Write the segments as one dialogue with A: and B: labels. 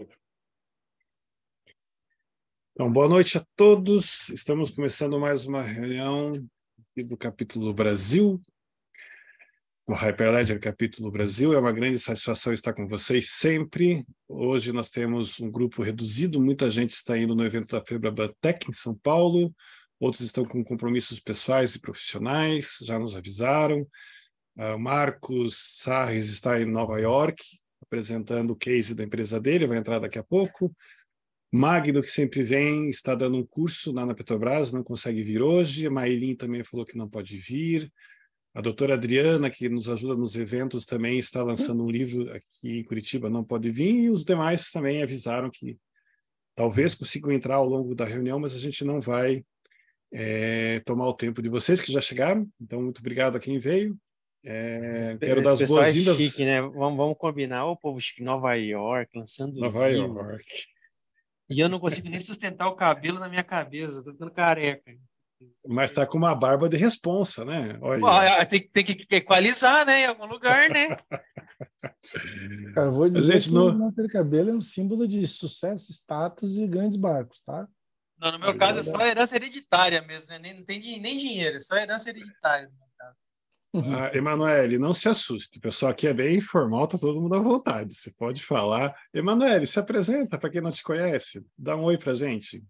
A: Então, boa noite a todos. Estamos começando mais uma reunião aqui do Capítulo Brasil, do Hyperledger Capítulo Brasil. É uma grande satisfação estar com vocês sempre. Hoje nós temos um grupo reduzido, muita gente está indo no evento da Febrabatec em São Paulo, outros estão com compromissos pessoais e profissionais, já nos avisaram. O Marcos Sarres está em Nova York, apresentando o case da empresa dele, vai entrar daqui a pouco. Magno, que sempre vem, está dando um curso lá na Petrobras, não consegue vir hoje. A Maylin também falou que não pode vir. A doutora Adriana, que nos ajuda nos eventos, também está lançando um livro aqui em Curitiba, não pode vir. E os demais também avisaram que talvez consigam entrar ao longo da reunião, mas a gente não vai tomar o tempo de vocês que já chegaram. Então, muito obrigado a quem veio. Quero dar
B: Esse
A: as
B: pessoal é
A: boas-vindas.
B: chique, né? Vamos combinar. O povo chique, Nova York, lançando
A: Nova
B: livro.
A: York.
B: E eu não consigo nem sustentar o cabelo na minha cabeça. Tô ficando careca.
A: Mas está com uma barba de responsa, né?
B: Pô,
A: Olha.
B: tem que equalizar, né? Em algum lugar, né?
C: Cara, eu vou
A: A
C: dizer
A: gente
C: que
A: não...
C: não ter cabelo é um símbolo de sucesso, status e grandes barcos, tá?
B: Não, no meu caso é só herança hereditária mesmo, né? Não tem nem dinheiro, é só herança hereditária no meu caso.
A: Emanuele, não se assuste. O pessoal aqui é bem informal, tá todo mundo à vontade. Você pode falar. Emanuele, se apresenta para quem não te conhece. Dá um oi pra gente.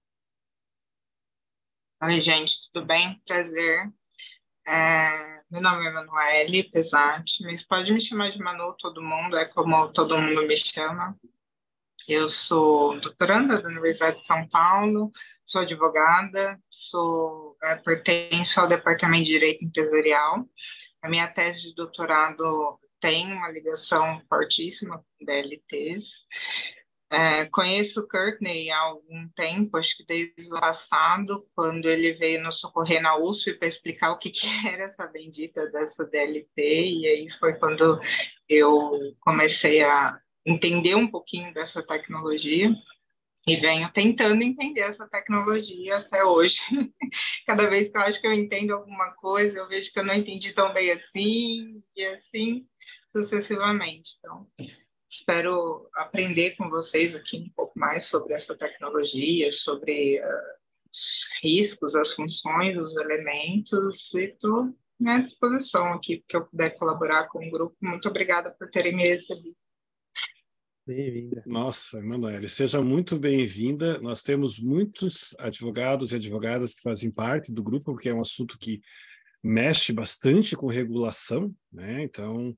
D: Oi, gente, tudo bem? Prazer. Meu nome é Emanuele Pesati, mas pode me chamar de Manu, todo mundo, é como todo mundo me chama. Eu sou doutoranda da Universidade de São Paulo, sou advogada, pertenço ao Departamento de Direito Empresarial. A minha tese de doutorado tem uma ligação fortíssima com DLTs. Conheço o Courtney há algum tempo, acho que desde o ano passado, quando ele veio nos socorrer na USP para explicar o que era essa bendita dessa DLT, e aí foi quando eu comecei a entender um pouquinho dessa tecnologia, e venho tentando entender essa tecnologia até hoje. Cada vez que eu acho que eu entendo alguma coisa, eu vejo que eu não entendi tão bem assim, e assim sucessivamente. Então, espero aprender com vocês aqui um pouco mais sobre essa tecnologia, sobre os riscos, as funções, os elementos, e estou à disposição aqui, porque eu puder colaborar com o grupo. Muito obrigada por terem me recebido.
B: Bem-vinda.
A: Nossa, Emanuele, seja muito bem-vinda. Nós temos muitos advogados e advogadas que fazem parte do grupo, porque é um assunto que mexe bastante com regulação, né? Então,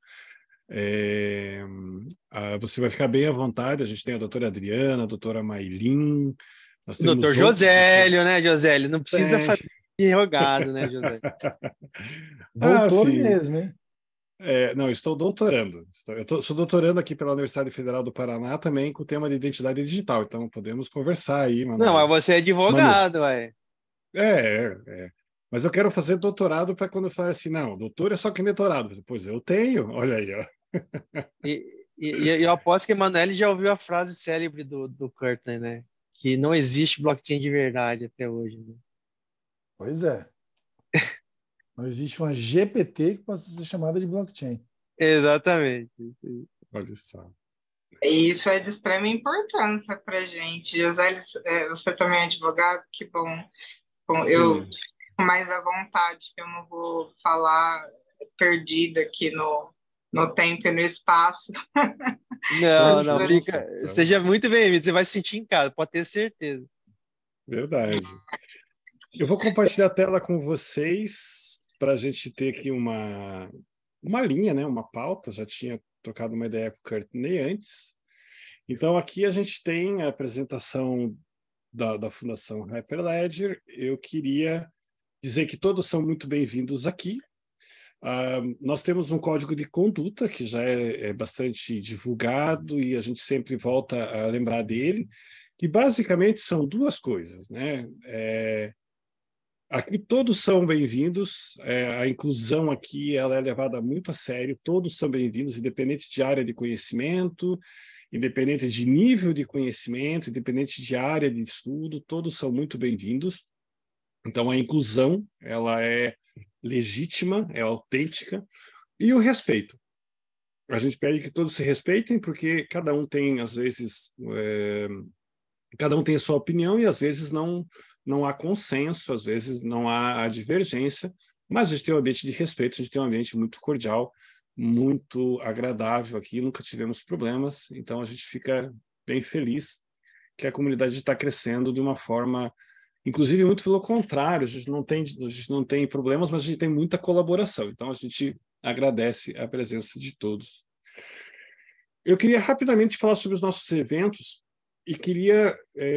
A: você vai ficar bem à vontade. A gente tem a doutora Adriana, a doutora Maylin, nós
B: O doutor
A: temos outras
B: Josélio,
A: pessoas.
B: né, Josélio? Não precisa fazer de rogado, né, Josélio?
C: Doutor
A: Sim.
C: mesmo, hein?
A: Não, eu estou doutorando. Sou doutorando aqui pela Universidade Federal do Paraná também com o tema de identidade digital. Então, podemos conversar aí, Manu.
B: Não, mas você é advogado, ué.
A: Mas eu quero fazer doutorado para quando eu falar assim, não, doutor é só quem é doutorado. Pois eu tenho, olha aí, ó.
B: E eu aposto que a Emanuele já ouviu a frase célebre do Courtney, né? Que não existe blockchain de verdade até hoje. Né?
C: Pois é. Não existe uma GPT que possa ser chamada de blockchain.
B: Exatamente.
A: Olha só.
D: Isso é de extrema importância para a gente. José, você também é advogado? Que bom. Bom, eu fico mais à vontade, que eu não vou falar perdida aqui no tempo e no espaço.
B: Não, fica. Seja muito bem-vindo, você vai se sentir em casa, pode ter certeza.
A: Verdade. Eu vou compartilhar a tela com vocês para a gente ter aqui uma linha, né? Uma pauta. Já tinha trocado uma ideia com o Courtney antes. Então, aqui a gente tem a apresentação da Fundação Hyperledger. Eu queria dizer que todos são muito bem-vindos aqui. Nós temos um código de conduta que já é bastante divulgado e a gente sempre volta a lembrar dele, que basicamente são duas coisas, né? Aqui todos são bem-vindos, a inclusão aqui ela é levada muito a sério, todos são bem-vindos, independente de área de conhecimento, independente de nível de conhecimento, independente de área de estudo, todos são muito bem-vindos. Então, a inclusão ela é legítima, é autêntica, e o respeito. a gente pede que todos se respeitem, porque cada um tem, às vezes, cada um tem a sua opinião e às vezes não há consenso, às vezes não há divergência, mas a gente tem um ambiente de respeito, a gente tem um ambiente muito cordial, muito agradável aqui, nunca tivemos problemas, então a gente fica bem feliz que a comunidade está crescendo de uma forma, inclusive muito pelo contrário, a gente não tem problemas, mas a gente tem muita colaboração, então a gente agradece a presença de todos. Eu queria rapidamente falar sobre os nossos eventos e queria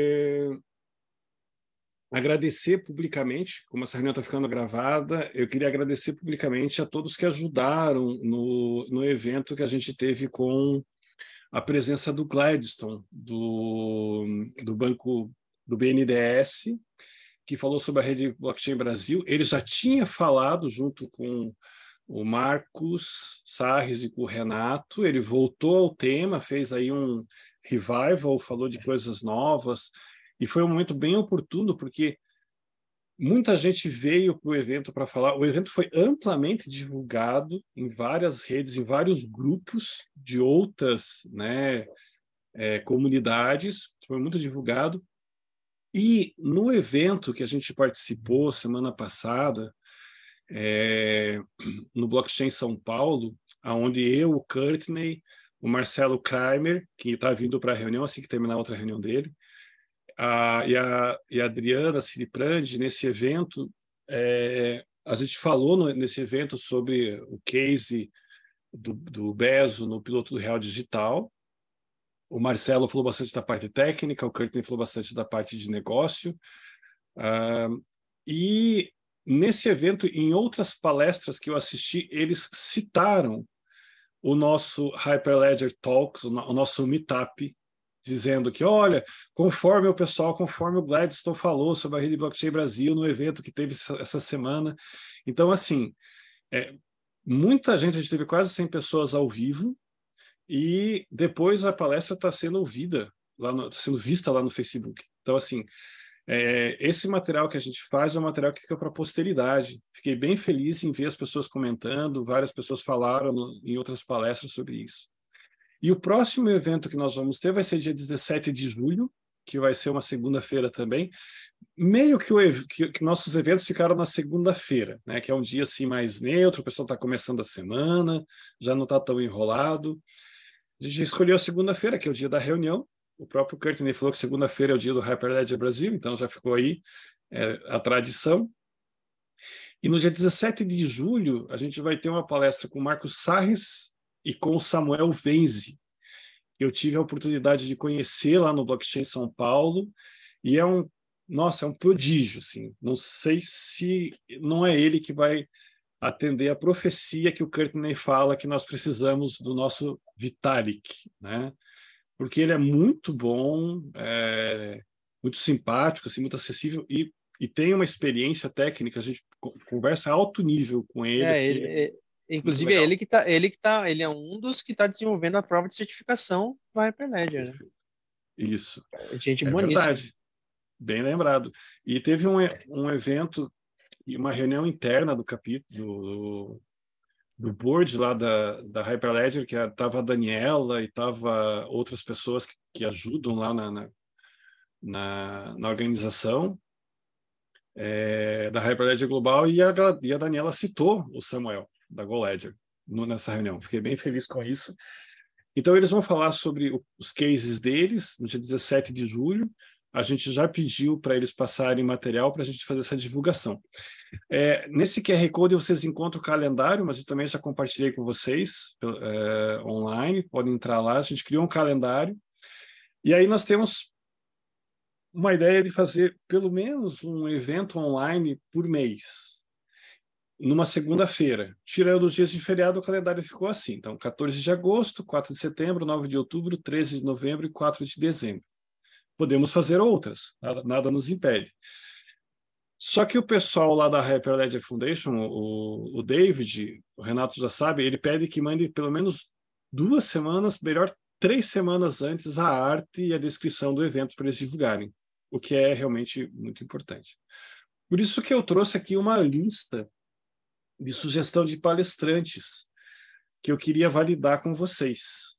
A: agradecer publicamente, como essa reunião está ficando gravada, eu queria agradecer publicamente a todos que ajudaram no evento que a gente teve com a presença do Gladstone, do banco do BNDES, que falou sobre a rede Blockchain Brasil. Ele já tinha falado junto com o Marcos Sarres e com o Renato, ele voltou ao tema, fez aí um revival, falou de coisas novas, e foi um momento bem oportuno, porque muita gente veio para o evento para falar. O evento foi amplamente divulgado em várias redes, em vários grupos de outras, né, comunidades, foi muito divulgado. E no evento que a gente participou semana passada, no Blockchain São Paulo, onde eu, o Courtney, o Marcelo Kramer, que está vindo para a reunião, assim que terminar outra reunião dele, e a Adriana Siriprandi, nesse evento, a gente falou nesse evento sobre o case do Bezo no piloto do Real Digital. O Marcelo falou bastante da parte técnica, o Courtney falou bastante da parte de negócio. E nesse evento, em outras palestras que eu assisti, eles citaram o nosso Hyperledger Talks, o nosso meetup, dizendo que, olha, conforme o Gladstone falou sobre a rede Blockchain Brasil no evento que teve essa semana. Então, assim, muita gente, a gente teve quase 100 pessoas ao vivo, e depois a palestra está sendo ouvida, está sendo vista lá no Facebook. Então, assim, esse material que a gente faz é um material que fica para a posteridade. Fiquei bem feliz em ver as pessoas comentando, várias pessoas falaram em outras palestras sobre isso. E o próximo evento que nós vamos ter vai ser dia 17 de julho, que vai ser uma segunda-feira também. Meio que nossos eventos ficaram na segunda-feira, né, que é um dia assim mais neutro, o pessoal está começando a semana, já não está tão enrolado. A gente escolheu a segunda-feira, que é o dia da reunião. O próprio Courtney falou que segunda-feira é o dia do Hyperledger Brasil, então já ficou aí a tradição. E no dia 17 de julho, a gente vai ter uma palestra com o Marcos Sarres e com o Samuel Venzi. Eu tive a oportunidade de conhecer lá no Blockchain São Paulo, e é um prodígio, assim. Não sei se não é ele que vai atender a profecia que o Courtney fala que nós precisamos do nosso Vitalik, né? Porque ele é muito bom, muito simpático, assim, muito acessível e tem uma experiência técnica. A gente conversa a alto nível com ele. Assim,
B: inclusive ele é um dos que está desenvolvendo a prova de certificação do Hyperledger, né?
A: Isso.
B: Gente
A: boníssima. Verdade. Bem lembrado. E teve um evento e uma reunião interna do capítulo do board lá da Hyperledger, que estava a Daniela e estava outras pessoas que ajudam lá na organização da Hyperledger Global, e a Daniela citou o Samuel da GoLedger nessa reunião. Fiquei bem feliz com isso. Então eles vão falar sobre os cases deles no dia 17 de julho. A gente já pediu para eles passarem material para a gente fazer essa divulgação. Nesse QR Code vocês encontram o calendário, mas eu também já compartilhei com vocês online, podem entrar lá. A gente criou um calendário, e aí nós temos uma ideia de fazer pelo menos um evento online por mês, numa segunda-feira. Tirando os dias de feriado, o calendário ficou assim. Então, 14 de agosto, 4 de setembro, 9 de outubro, 13 de novembro e 4 de dezembro. Podemos fazer outras, nada nos impede. Só que o pessoal lá da Hyperledger Foundation, o David, o Renato já sabe, ele pede que mande pelo menos 2 semanas, melhor 3 semanas antes, a arte e a descrição do evento para eles divulgarem, o que é realmente muito importante. Por isso que eu trouxe aqui uma lista de sugestão de palestrantes. que eu queria validar com vocês.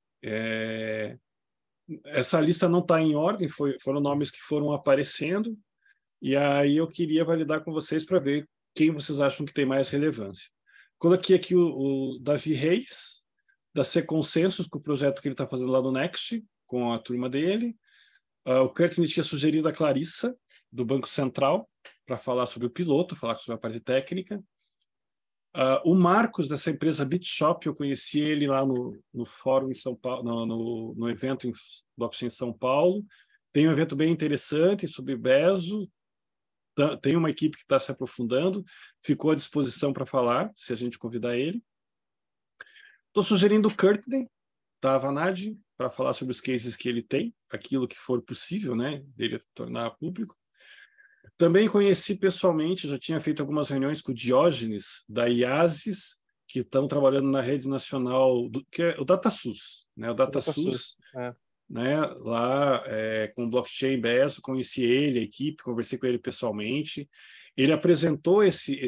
A: Essa lista não está em ordem, foram nomes que foram aparecendo, e aí eu queria validar com vocês para ver quem vocês acham que tem mais relevância. Coloquei aqui o Davi Reis, da C Consensus, com o projeto que ele está fazendo lá no Next, com a turma dele. O Courtney tinha sugerido a Clarissa, do Banco Central, para falar sobre o piloto, falar sobre a parte técnica. O Marcos, dessa empresa BitShop, eu conheci ele lá no fórum em São Paulo, no evento em blockchain em São Paulo. Tem um evento bem interessante sobre Bezo. Tem uma equipe que está se aprofundando, ficou à disposição para falar, se a gente convidar ele. Estou sugerindo o Courtney, da Avanade, para falar sobre os cases que ele tem, aquilo que for possível, né, dele tornar público. Também conheci pessoalmente, já tinha feito algumas reuniões com o Diógenes, da IASIS, que estão trabalhando na rede nacional, que é o DataSUS, né, o DataSUS, né, lá com o blockchain Bezo, conheci ele, a equipe, conversei com ele pessoalmente. Ele apresentou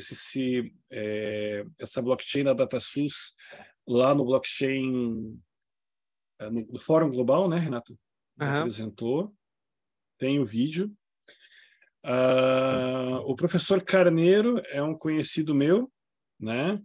A: essa blockchain da DataSUS lá no blockchain, no Fórum Global, né, Renato? Ele apresentou, tem o vídeo. O professor Carneiro é um conhecido meu, né?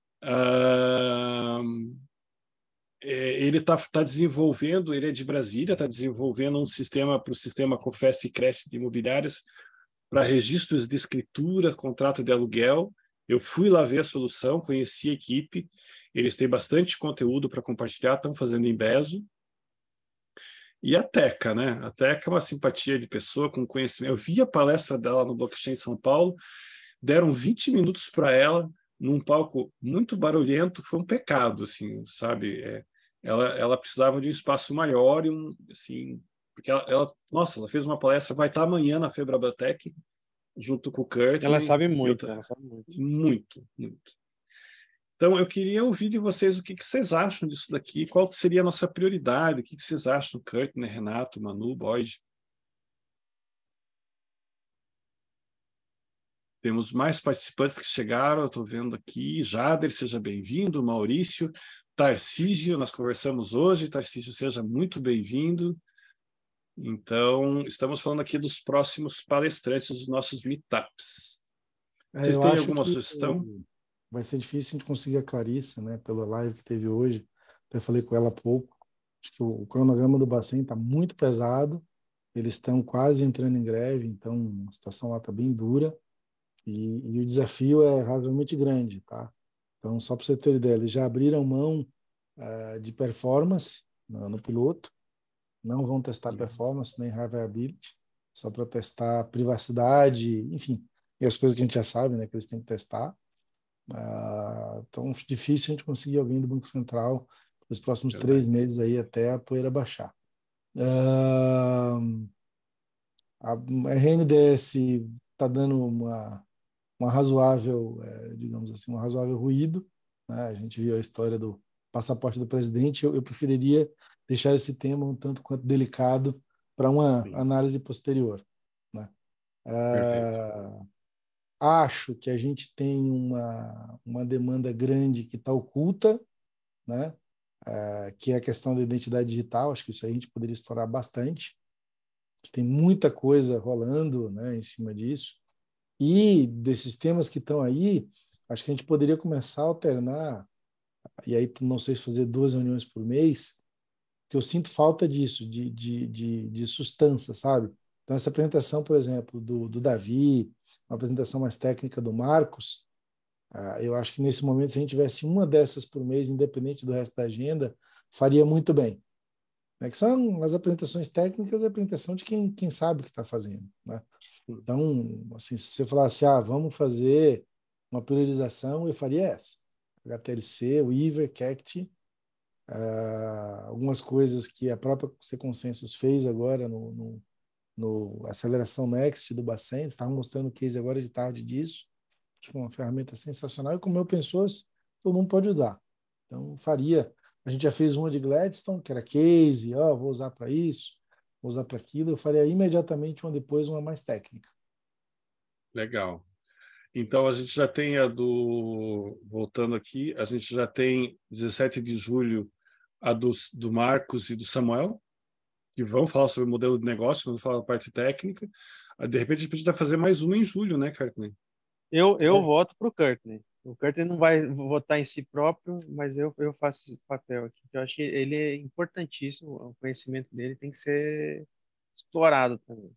A: Ele está desenvolvendo, ele é de Brasília, está desenvolvendo um sistema para o sistema Confesse e Cresce de imobiliárias para registros de escritura, contrato de aluguel. Eu fui lá ver a solução, conheci a equipe, eles têm bastante conteúdo para compartilhar, estão fazendo em Bezo. E a Teca, né? A Teca é uma simpatia de pessoa com conhecimento. Eu vi a palestra dela no Blockchain São Paulo, deram 20 minutos para ela, num palco muito barulhento, foi um pecado, assim, sabe? Ela precisava de um espaço maior e assim, porque nossa, ela fez uma palestra, vai estar amanhã na Febrabatec, junto com o Kurt.
B: Ela sabe muito, ela sabe muito.
A: Muito, muito. Então, eu queria ouvir de vocês o que vocês acham disso daqui, qual seria a nossa prioridade, o que vocês acham, Kurt, né, Renato, Manu, Boyd. Temos mais participantes que chegaram, eu estou vendo aqui. Jader, seja bem-vindo. Maurício, Tarcísio, nós conversamos hoje. Tarcísio, seja muito bem-vindo. Então, estamos falando aqui dos próximos palestrantes dos nossos meetups. Vocês têm alguma sugestão?
C: Vai ser difícil a gente conseguir a Clarissa, né, pela live que teve hoje. Até falei com ela há pouco. Acho que o cronograma do Bacen está muito pesado. Eles estão quase entrando em greve, então a situação lá está bem dura. E o desafio é razoavelmente grande, tá? Então, só para você ter ideia, eles já abriram mão de performance no piloto, não vão testar performance nem reliability, só para testar privacidade, enfim, e as coisas que a gente já sabe, né, que eles têm que testar. Então, difícil a gente conseguir alguém do Banco Central nos próximos 3 meses aí até a poeira baixar. A RNDS está dando uma razoável, digamos assim, um razoável ruído, né? A gente viu a história do passaporte do presidente. Eu preferiria deixar esse tema um tanto quanto delicado para uma análise posterior, né? Acho que a gente tem uma demanda grande que está oculta, né? Que é a questão da identidade digital. Acho que isso aí a gente poderia explorar bastante, que tem muita coisa rolando, né, em cima disso. E desses temas que estão aí, acho que a gente poderia começar a alternar, e aí não sei se fazer 2 reuniões por mês, que eu sinto falta disso, de sustância, sabe? Então, essa apresentação, por exemplo, do Davi, uma apresentação mais técnica do Marcos, eu acho que nesse momento, se a gente tivesse uma dessas por mês, independente do resto da agenda, faria muito bem. Que são as apresentações técnicas, a apresentação de quem sabe o que está fazendo, né? Então, assim, se você falasse, vamos fazer uma priorização, eu faria essa. HTLC, Weaver, Cacti, algumas coisas que a própria C Consensus fez agora no Aceleração Next do Bacen, estavam mostrando o case agora de tarde disso. Acho que é uma ferramenta sensacional e como open source, todo mundo pode usar. Então, faria. A gente já fez uma de Gladstone, que era case, vou usar para isso, vou usar para aquilo. Eu faria imediatamente uma depois, uma mais técnica.
A: Legal. Então, a gente já tem voltando aqui, a gente já tem 17 de julho a do Marcos e do Samuel, que vão falar sobre o modelo de negócio, vão falar a parte técnica. De repente, a gente podia fazer mais uma em julho, né, Courtney?
B: Eu voto para o Courtney. O Courtney não vai votar em si próprio, mas eu faço esse papel aqui. Eu acho que ele é importantíssimo, o conhecimento dele tem que ser explorado também.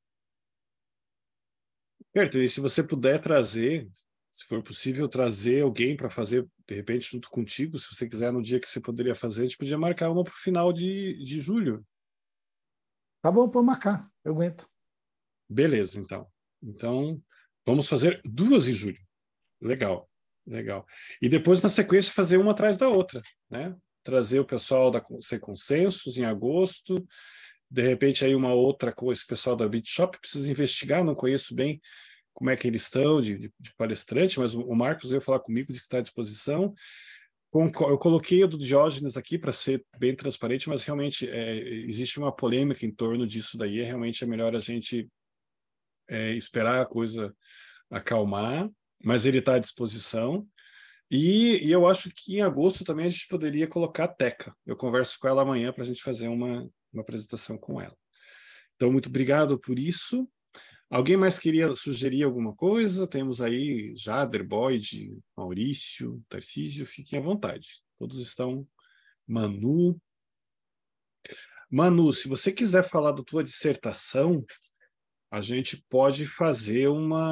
A: Courtney, se você puder trazer, se for possível, trazer alguém para fazer, de repente, junto contigo, se você quiser, no dia que você poderia fazer, a gente podia marcar uma para o final de julho.
C: Tá bom, pode marcar. Eu aguento.
A: Beleza, então. Então, vamos fazer 2 em julho. Legal, legal. E depois, na sequência, fazer uma atrás da outra, né? Trazer o pessoal da C Consensus em agosto, de repente aí uma outra com esse pessoal da BitShop, preciso investigar, não conheço bem como é que eles estão de palestrante, mas o Marcos veio falar comigo, disse que está à disposição. Eu coloquei o do Diógenes aqui para ser bem transparente, mas realmente existe uma polêmica em torno disso daí, realmente é melhor a gente esperar a coisa acalmar, mas ele está à disposição. E eu acho que em agosto também a gente poderia colocar a Teca. Eu converso com ela amanhã para a gente fazer uma apresentação com ela. Então, muito obrigado por isso. Alguém mais queria sugerir alguma coisa? Temos aí Jader, Boyd, Maurício, Tarcísio, fiquem à vontade. Todos estão. Manu. Manu, se você quiser falar da tua dissertação, a gente pode fazer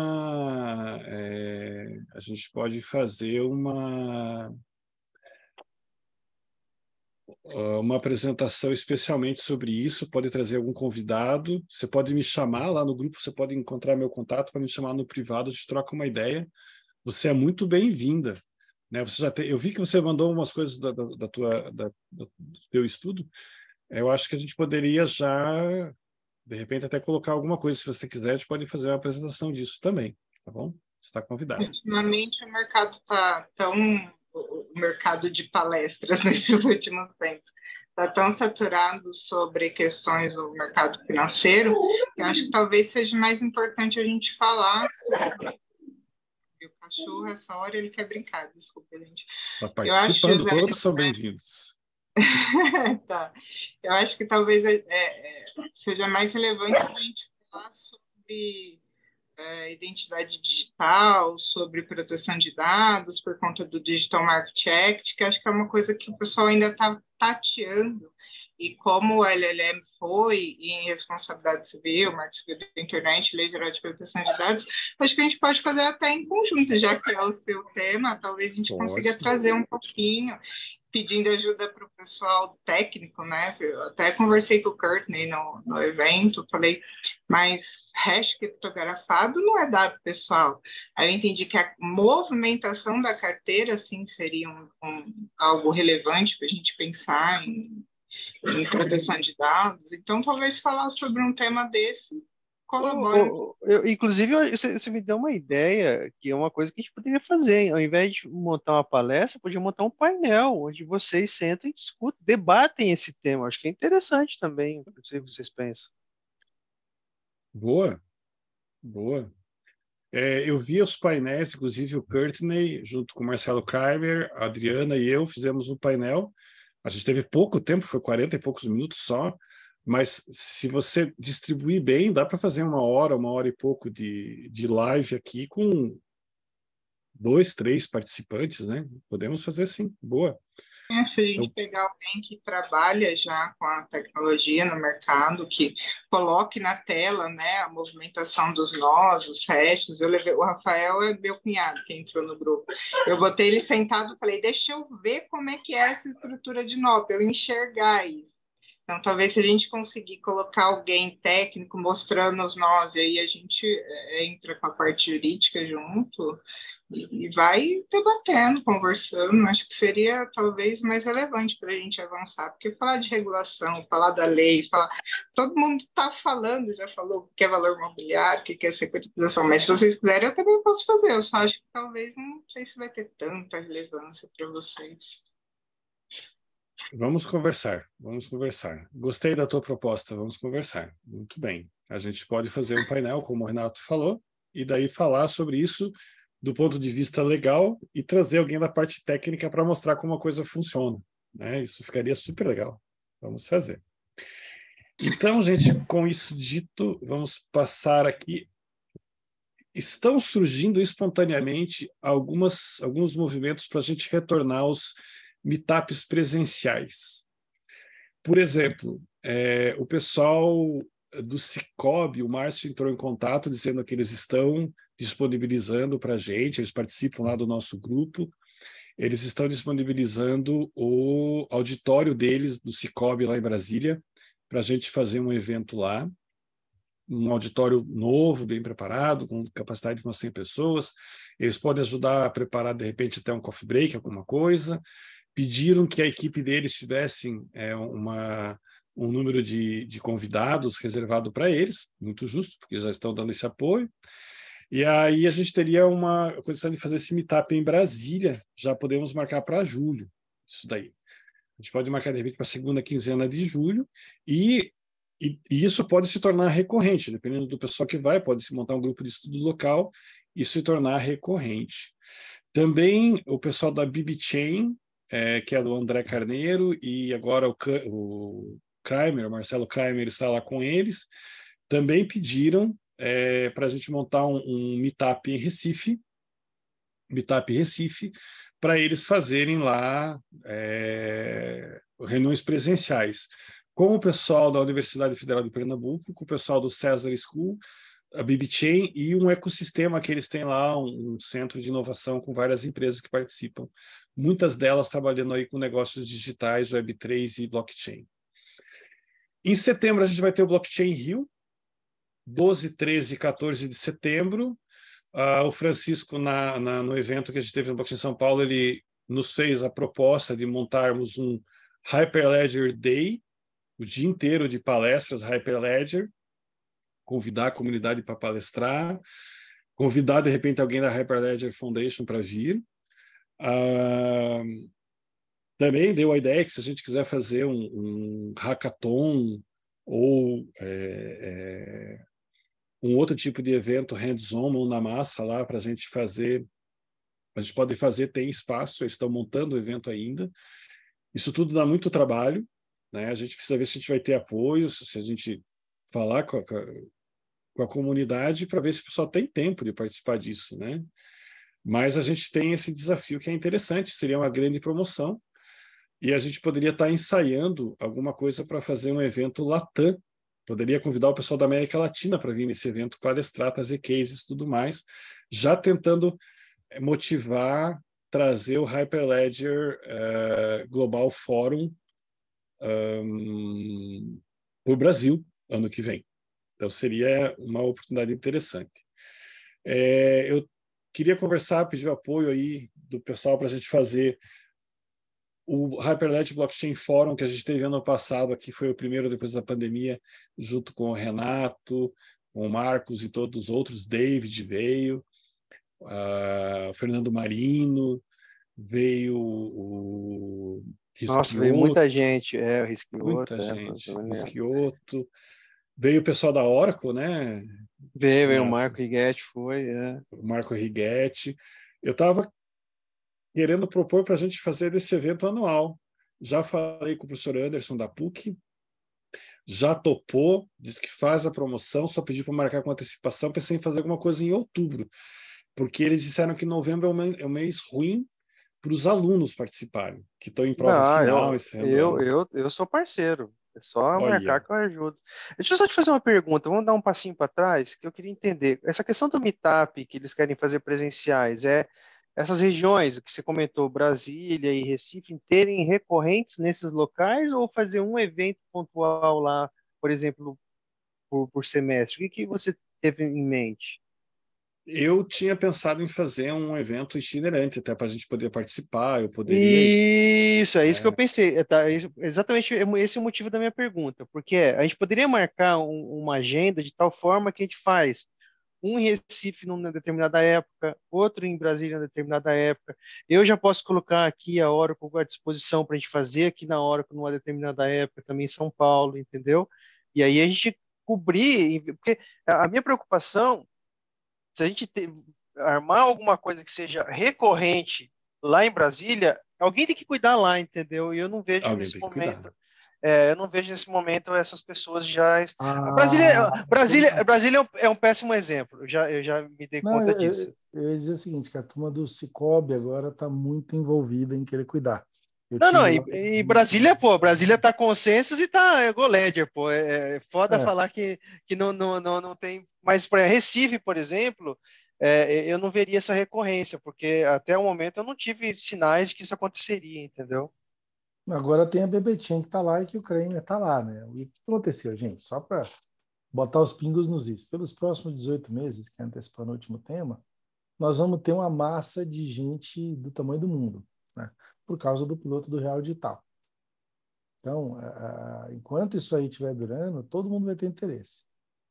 A: uma apresentação especialmente sobre isso, pode trazer algum convidado, você pode me chamar lá no grupo, você pode encontrar meu contato para me chamar no privado, a gente troca uma ideia. Você é muito bem-vinda, né? Eu vi que você mandou umas coisas do teu estudo. Eu acho que a gente poderia já, de repente, até colocar alguma coisa, se você quiser, a gente pode fazer uma apresentação disso também, tá bom? Você está convidado.
D: Ultimamente o mercado está o mercado de palestras nesses últimos tempos está tão saturado sobre questões do mercado financeiro, que eu acho que talvez seja mais importante a gente falar sobre o cachorro, essa hora ele quer brincar, desculpa, gente.
A: Está participando, todos são bem-vindos.
D: Tá. Eu acho que talvez seja mais relevante a gente falar sobre identidade digital, sobre proteção de dados por conta do Digital Market Act, que acho que é uma coisa que o pessoal ainda está tateando. E como o LLM foi em responsabilidade civil, Marco Civil da Internet, Lei Geral de Proteção de Dados, acho que a gente pode fazer até em conjunto, já que é o seu tema, talvez a gente consiga trazer um pouquinho, pedindo ajuda para o pessoal técnico, né? Eu até conversei com o Courtney no evento, falei, mas hash criptografado não é dado pessoal. Aí eu entendi que a movimentação da carteira, sim, seria algo relevante para a gente pensar em proteção de dados. Então, talvez falar sobre um tema desse colabora.
B: Inclusive, você me deu uma ideia, que é uma coisa que a gente poderia fazer. Hein? Ao invés de montar uma palestra, podia montar um painel, onde vocês sentam e discutem, debatem esse tema. Acho que é interessante também, não sei o que vocês pensam.
A: Boa, boa. Eu vi os painéis, inclusive o Courtney, junto com o Marcelo Kreiber, a Adriana e eu, fizemos um painel. A gente teve pouco tempo, foi 40 e poucos minutos só, mas se você distribuir bem, dá para fazer uma hora e pouco de live aqui com 2, 3 participantes, né? Podemos fazer sim, boa.
D: Se a gente pegar alguém que trabalha já com a tecnologia no mercado, que coloque na tela, né, a movimentação dos nós, os hashes. O Rafael é meu cunhado que entrou no grupo. Eu botei ele sentado e falei, deixa eu ver como é que é essa estrutura de nó, para eu enxergar isso. Então, talvez se a gente conseguir colocar alguém técnico mostrando os nós, e aí a gente entra com a parte jurídica junto e vai debatendo, conversando, acho que seria talvez mais relevante para a gente avançar, porque falar de regulação, falar da lei, todo mundo está falando, já falou o que é valor imobiliário, o que é securitização, mas se vocês quiserem eu também posso fazer, eu só acho que talvez não sei se vai ter tanta relevância para vocês.
A: Vamos conversar. Gostei da tua proposta, vamos conversar. Muito bem. A gente pode fazer um painel, como o Renato falou, e daí falar sobre isso do ponto de vista legal e trazer alguém da parte técnica para mostrar como a coisa funciona, né? Isso ficaria super legal. Vamos fazer. Então, gente, com isso dito, vamos passar aqui. Estão surgindo espontaneamente alguns movimentos para a gente retornar aos meetups presenciais. Por exemplo, o pessoal do Cicobi, o Márcio entrou em contato dizendo que eles estão disponibilizando para a gente, eles participam lá do nosso grupo, eles estão disponibilizando o auditório deles, do Cicobi, lá em Brasília, para a gente fazer um evento lá, um auditório novo, bem preparado, com capacidade de umas 100 pessoas. Eles podem ajudar a preparar, de repente, até um coffee break, alguma coisa. Pediram que a equipe deles tivesse um número de convidados reservado para eles, muito justo, porque já estão dando esse apoio. E aí a gente teria uma condição de fazer esse meetup em Brasília, já podemos marcar para julho, isso daí. A gente pode marcar, de repente, para a segunda quinzena de julho, e isso pode se tornar recorrente, dependendo do pessoal que vai, pode se montar um grupo de estudo local e se tornar recorrente. Também o pessoal da BB Chain, que é do André Carneiro, e agora o Kramer, o Marcelo Kramer está lá com eles, também pediram para a gente montar um meetup em Recife, para eles fazerem lá reuniões presenciais com o pessoal da Universidade Federal de Pernambuco, com o pessoal do César School, a BB Chain e um ecossistema que eles têm lá, um centro de inovação com várias empresas que participam, muitas delas trabalhando aí com negócios digitais, Web3 e blockchain. Em setembro a gente vai ter o Blockchain Rio, 12, 13 e 14 de setembro. O Francisco, no evento que a gente teve no Blockchain São Paulo, ele nos fez a proposta de montarmos um Hyperledger Day, o dia inteiro de palestras Hyperledger, convidar a comunidade para palestrar, convidar, de repente, alguém da Hyperledger Foundation para vir. Também deu a ideia que se a gente quiser fazer um hackathon ou um outro tipo de evento hands-on, mão na massa lá para a gente fazer, a gente pode fazer, tem espaço, eles estão montando o evento ainda. Isso tudo dá muito trabalho, né? A gente precisa ver se a gente vai ter apoio, se a gente falar com a comunidade para ver se o pessoal tem tempo de participar disso, né? Mas a gente tem esse desafio que é interessante, seria uma grande promoção, e a gente poderia estar ensaiando alguma coisa para fazer um evento Latam. Poderia convidar o pessoal da América Latina para vir nesse evento palestrar, trazer cases e tudo mais, já tentando motivar, trazer o Hyperledger Global Forum para o Brasil ano que vem. Então seria uma oportunidade interessante. Eu queria conversar, pedir o apoio aí do pessoal para a gente fazer o Hyperledger Blockchain Forum que a gente teve ano passado, aqui foi o primeiro depois da pandemia, junto com o Renato, com o Marcos e todos os outros. David veio, o Fernando Marino, veio o Risquioto.
B: Nossa, veio muita gente, o
A: Risquioto. Risquioto. Veio o pessoal da Oracle, né?
B: Veio o Marco Righetti,
A: O Marco Righetti. Eu estava querendo propor para a gente fazer desse evento anual. Já falei com o professor Anderson da PUC, já topou, disse que faz a promoção, só pediu para marcar com antecipação, pensei em fazer alguma coisa em outubro, porque eles disseram que novembro é um mês ruim para os alunos participarem, que estão em prova final.
B: Eu sou parceiro. É só marcar que eu ajudo. Deixa eu só te fazer uma pergunta. Vamos dar um passinho para trás, que eu queria entender. Essa questão do meetup que eles querem fazer presenciais, essas regiões que você comentou, Brasília e Recife, terem recorrentes nesses locais ou fazer um evento pontual lá, por exemplo, por semestre? O que você teve em mente?
A: Eu tinha pensado em fazer um evento itinerante, até para a gente poder participar, eu poderia...
B: Isso, é isso que eu pensei. Exatamente esse é o motivo da minha pergunta, porque a gente poderia marcar uma agenda de tal forma que a gente faz um em Recife numa determinada época, outro em Brasília numa determinada época. Eu já posso colocar aqui a Oracle à disposição para a gente fazer aqui na Oracle numa determinada época, também em São Paulo, entendeu? E aí a gente cobrir, porque a minha preocupação, se a gente armar alguma coisa que seja recorrente lá em Brasília, alguém tem que cuidar lá, entendeu? E eu não vejo
A: Alguém
B: nesse
A: tem que cuidar.
B: momento. Eu não vejo nesse momento essas pessoas já.
C: Ah,
B: Brasília é um péssimo exemplo. Eu já me dei
C: não,
B: conta disso.
C: eu ia dizer o seguinte, que a turma do Cicobi agora está muito envolvida em querer cuidar. Eu
B: Não, não,
C: tive lá.
B: e Brasília, pô, Brasília tá consensus e tá Ledger, pô. É foda
C: É,
B: falar que não tem. Mas para Recife, por exemplo, eu não veria essa recorrência, porque até o momento eu não tive sinais de que isso aconteceria, entendeu?
C: agora tem a Bebetinha que está lá e que o Kramer está lá, né? E o que aconteceu, gente? Só para botar os pingos nos is. Pelos próximos 18 meses, que é antecipando o último tema, nós vamos ter uma massa de gente do tamanho do mundo, né? Por causa do piloto do Real Digital. Então, enquanto isso aí estiver durando, todo mundo vai ter interesse.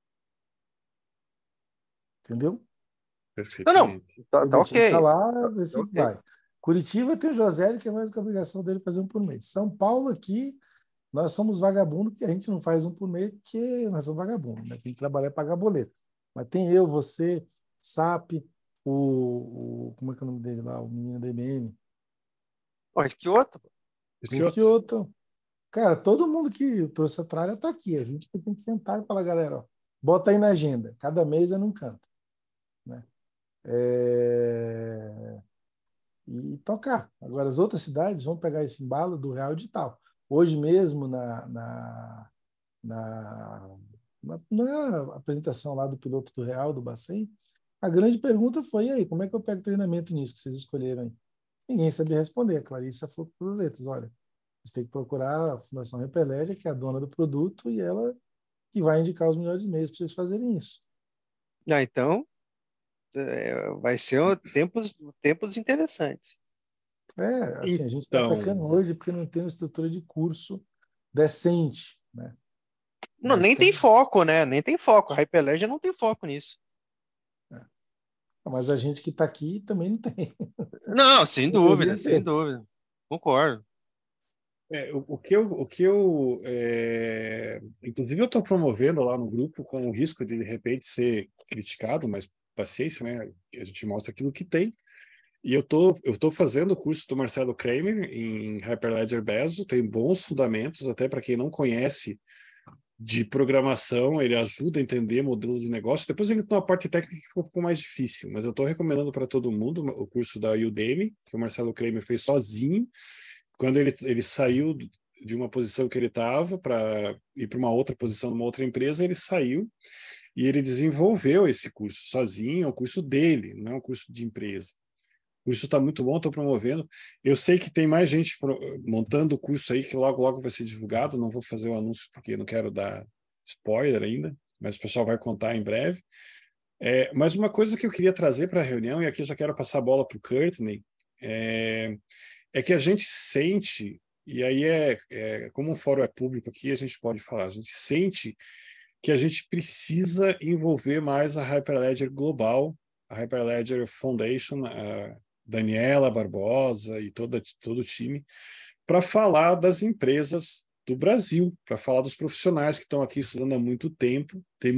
C: Entendeu?
B: Não,
A: Perfeitamente.
B: tá
C: Bebetinho está
B: ok.
C: lá, vê
B: Tá
C: se
B: ok.
C: vai. Curitiba tem o José, que é mais que a obrigação dele fazer um por mês. São Paulo aqui, nós somos vagabundos, que a gente não faz um por mês, porque nós somos vagabundos, né? Tem que trabalhar e pagar boleto. Mas tem eu, você, SAP, como é que é o nome dele lá? O menino da IBM.
B: Pô, Esquioto,
C: Esse
A: Esquioto.
C: outro. Cara, todo mundo que trouxe a tralha está aqui. A gente tem que sentar e falar, galera, ó, bota aí na agenda. Cada mês é num canto, né? É, e tocar. Agora, as outras cidades vão pegar esse embalo do Real Digital. Hoje mesmo, na, na apresentação lá do piloto do Real, do Bacen, a grande pergunta foi, e aí, como é que eu pego treinamento nisso que vocês escolheram aí? Ninguém sabia responder. A Clarissa falou para os letras, olha, você tem que procurar a Fundação Repelédia, que é a dona do produto, e ela que vai indicar os melhores meios para vocês fazerem isso.
B: então, vai ser tempos interessantes.
C: Assim, a gente está pecando
A: Então,
C: hoje porque não tem uma estrutura de curso decente, né?
B: Não,
C: Mas
B: nem tem
C: tem,
B: foco, né? Nem tem foco. A Hyperledger não tem foco nisso.
C: né? Mas a gente que está aqui também não tem.
B: Não, sem dúvida,
C: Deveria
B: sem
C: ter.
B: dúvida. Concordo.
A: inclusive eu estou promovendo lá no grupo com o risco de repente ser criticado, mas paciência, né? A gente mostra aquilo que tem. E eu tô fazendo o curso do Marcelo Kramer em Hyperledger Bezo, tem bons fundamentos, até para quem não conhece de programação, ele ajuda a entender modelo de negócio. Depois ele tem uma parte técnica que ficou um pouco mais difícil, mas eu estou recomendando para todo mundo o curso da Udemy, que o Marcelo Kramer fez sozinho. Quando ele saiu de uma posição que ele estava para ir para uma outra posição numa outra empresa, ele saiu e ele desenvolveu esse curso sozinho, é um curso dele, não é um curso de empresa. O curso está muito bom, estou promovendo. Eu sei que tem mais gente montando o curso aí que logo, logo vai ser divulgado. Não vou fazer o anúncio porque não quero dar spoiler ainda, mas o pessoal vai contar em breve. Mas uma coisa que eu queria trazer para a reunião, e aqui eu já quero passar a bola para o Courtney, é que a gente sente, e aí como o fórum é público aqui, a gente pode falar, a gente sente que a gente precisa envolver mais a Hyperledger Global, a Hyperledger Foundation, a Daniela Barbosa e todo o time, para falar das empresas do Brasil, para falar dos profissionais que estão aqui estudando há muito tempo. Tem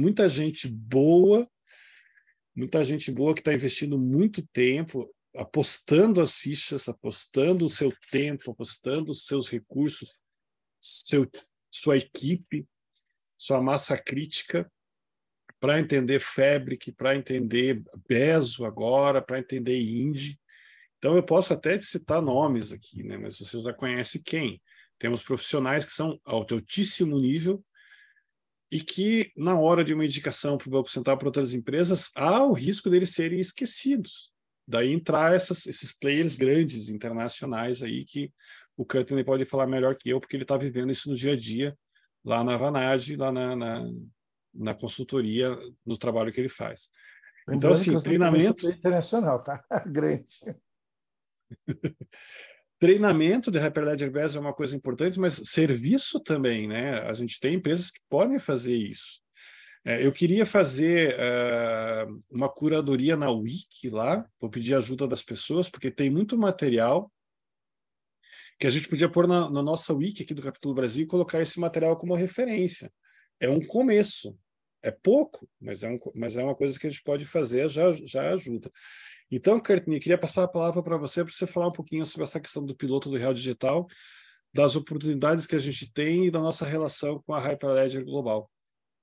A: muita gente boa que está investindo muito tempo, apostando as fichas, apostando o seu tempo, apostando os seus recursos, sua equipe, sua massa crítica, para entender Fabric, para entender Bezo agora, para entender Indy. Então eu posso até te citar nomes aqui, né? Mas você já conhece quem? Temos profissionais que são altíssimo nível e que, na hora de uma indicação para o Banco Central para outras empresas, há o risco deles serem esquecidos. Daí entrar esses players grandes, internacionais aí, que o Courtney pode falar melhor que eu, porque ele está vivendo isso no dia a dia, lá na Vanage, lá na consultoria, no trabalho que ele faz. Então,
C: Lembrando que
A: assim,
C: nós estamos começando
A: treinamento,
C: a internacional, tá? Grande.
A: treinamento de Hyperledger Bezo é uma coisa importante, mas serviço também, né? A gente tem empresas que podem fazer isso. Eu queria fazer uma curadoria na Wiki lá, vou pedir ajuda das pessoas, porque tem muito material que a gente podia pôr na nossa Wiki aqui do Capítulo Brasil e colocar esse material como referência. É um começo. É pouco, mas é uma coisa que a gente pode fazer, já ajuda. Então, Courtney, queria passar a palavra para você falar um pouquinho sobre essa questão do piloto do Real Digital, das oportunidades que a gente tem e da nossa relação com a Hyperledger Global.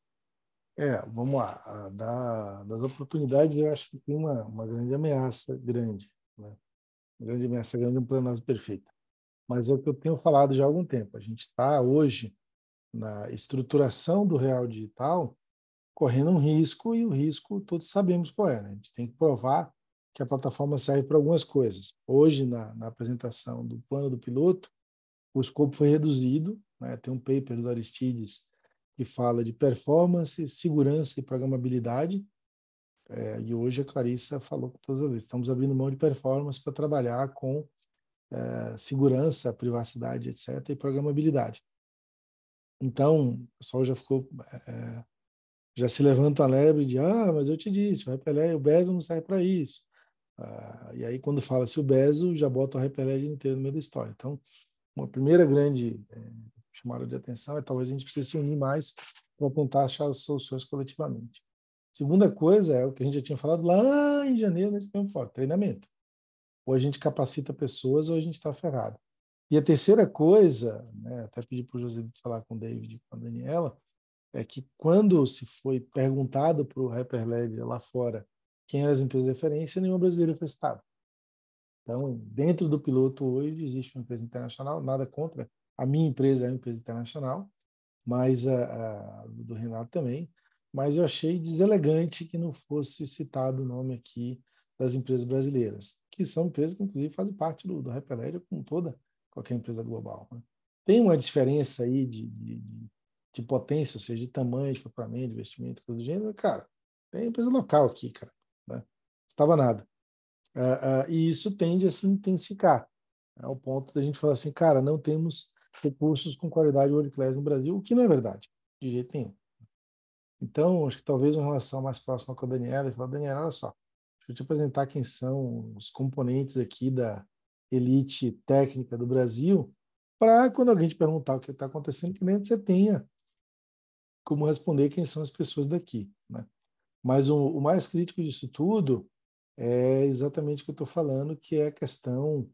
C: Vamos lá. Das oportunidades, eu acho que tem uma grande ameaça grande, né? Uma grande ameaça grande, um plano perfeito. Mas é o que eu tenho falado já há algum tempo. A gente está hoje na estruturação do Real Digital correndo um risco, e o risco todos sabemos qual é, né? A gente tem que provar que a plataforma serve para algumas coisas. Hoje, na apresentação do plano do piloto, o escopo foi reduzido, né? Tem um paper do Aristides que fala de performance, segurança e programabilidade, e hoje a Clarissa falou com todas as vezes, estamos abrindo mão de performance para trabalhar com segurança, privacidade, etc., e programabilidade. Então, o pessoal já se levanta a lebre de, mas eu te disse, o Hyperledger, o Bezo não serve para isso. E aí, quando fala-se o Bezo, já bota o Hyperledger inteiro no meio da história. Então, uma primeira grande chamada de atenção é talvez a gente precise se unir mais para tentar achar as soluções coletivamente. Segunda coisa é o que a gente já tinha falado lá em janeiro, nesse mesmo fórum, treinamento. Ou a gente capacita pessoas ou a gente está ferrado. E a terceira coisa, né, até pedi para o José falar com o David e com a Daniela, é que quando se foi perguntado para o Hyperledger lá fora quem eram as empresas de referência, nenhuma brasileira foi citada. Então, dentro do piloto hoje existe uma empresa internacional, nada contra. A minha empresa é uma empresa internacional, mas a do Renato também. Mas eu achei deselegante que não fosse citado o nome aqui das empresas brasileiras, que são empresas que, inclusive, fazem parte do Hyperledger, como toda qualquer empresa global, né? Tem uma diferença aí de potência, ou seja, de tamanho, de faturamento, de investimento, coisa do gênero, cara, tem empresa local aqui, cara, né? Não estava nada. E isso tende a se intensificar, ao ponto da gente falar assim, cara, não temos recursos com qualidade world class no Brasil, o que não é verdade, de jeito nenhum. Então, acho que talvez uma relação mais próxima com a Daniela, e falar, Daniela, olha só, deixa eu te apresentar quem são os componentes aqui da elite técnica do Brasil, para quando alguém te perguntar o que está acontecendo, que nem você tenha como responder quem são as pessoas daqui, né? Mas o mais crítico disso tudo é exatamente o que eu estou falando, que é a questão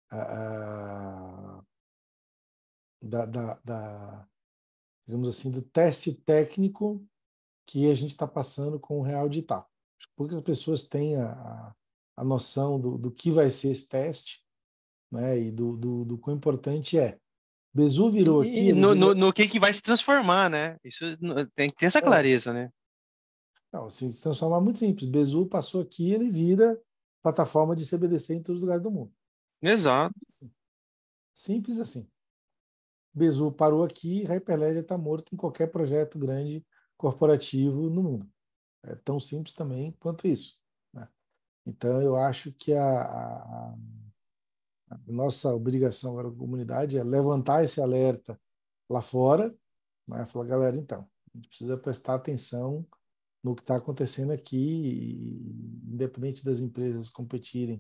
C: digamos assim, do teste técnico que a gente está passando com o Real Digital. Poucas pessoas têm a noção do que vai ser esse teste, né, e do quão importante é. Bezu virou aqui...
B: No que vai se transformar, né? Isso tem que ter essa clareza, né?
C: Não, assim, se transformar muito simples. Bezu passou aqui, ele vira plataforma de CBDC em todos os lugares do mundo.
B: Exato.
C: Simples assim. Bezu parou aqui, Hyperledger está morto em qualquer projeto grande corporativo no mundo. É tão simples também quanto isso, né? Então, eu acho que a nossa obrigação agora com a comunidade é levantar esse alerta lá fora, né? Falar, galera, então, a gente precisa prestar atenção no que está acontecendo aqui, e, independente das empresas competirem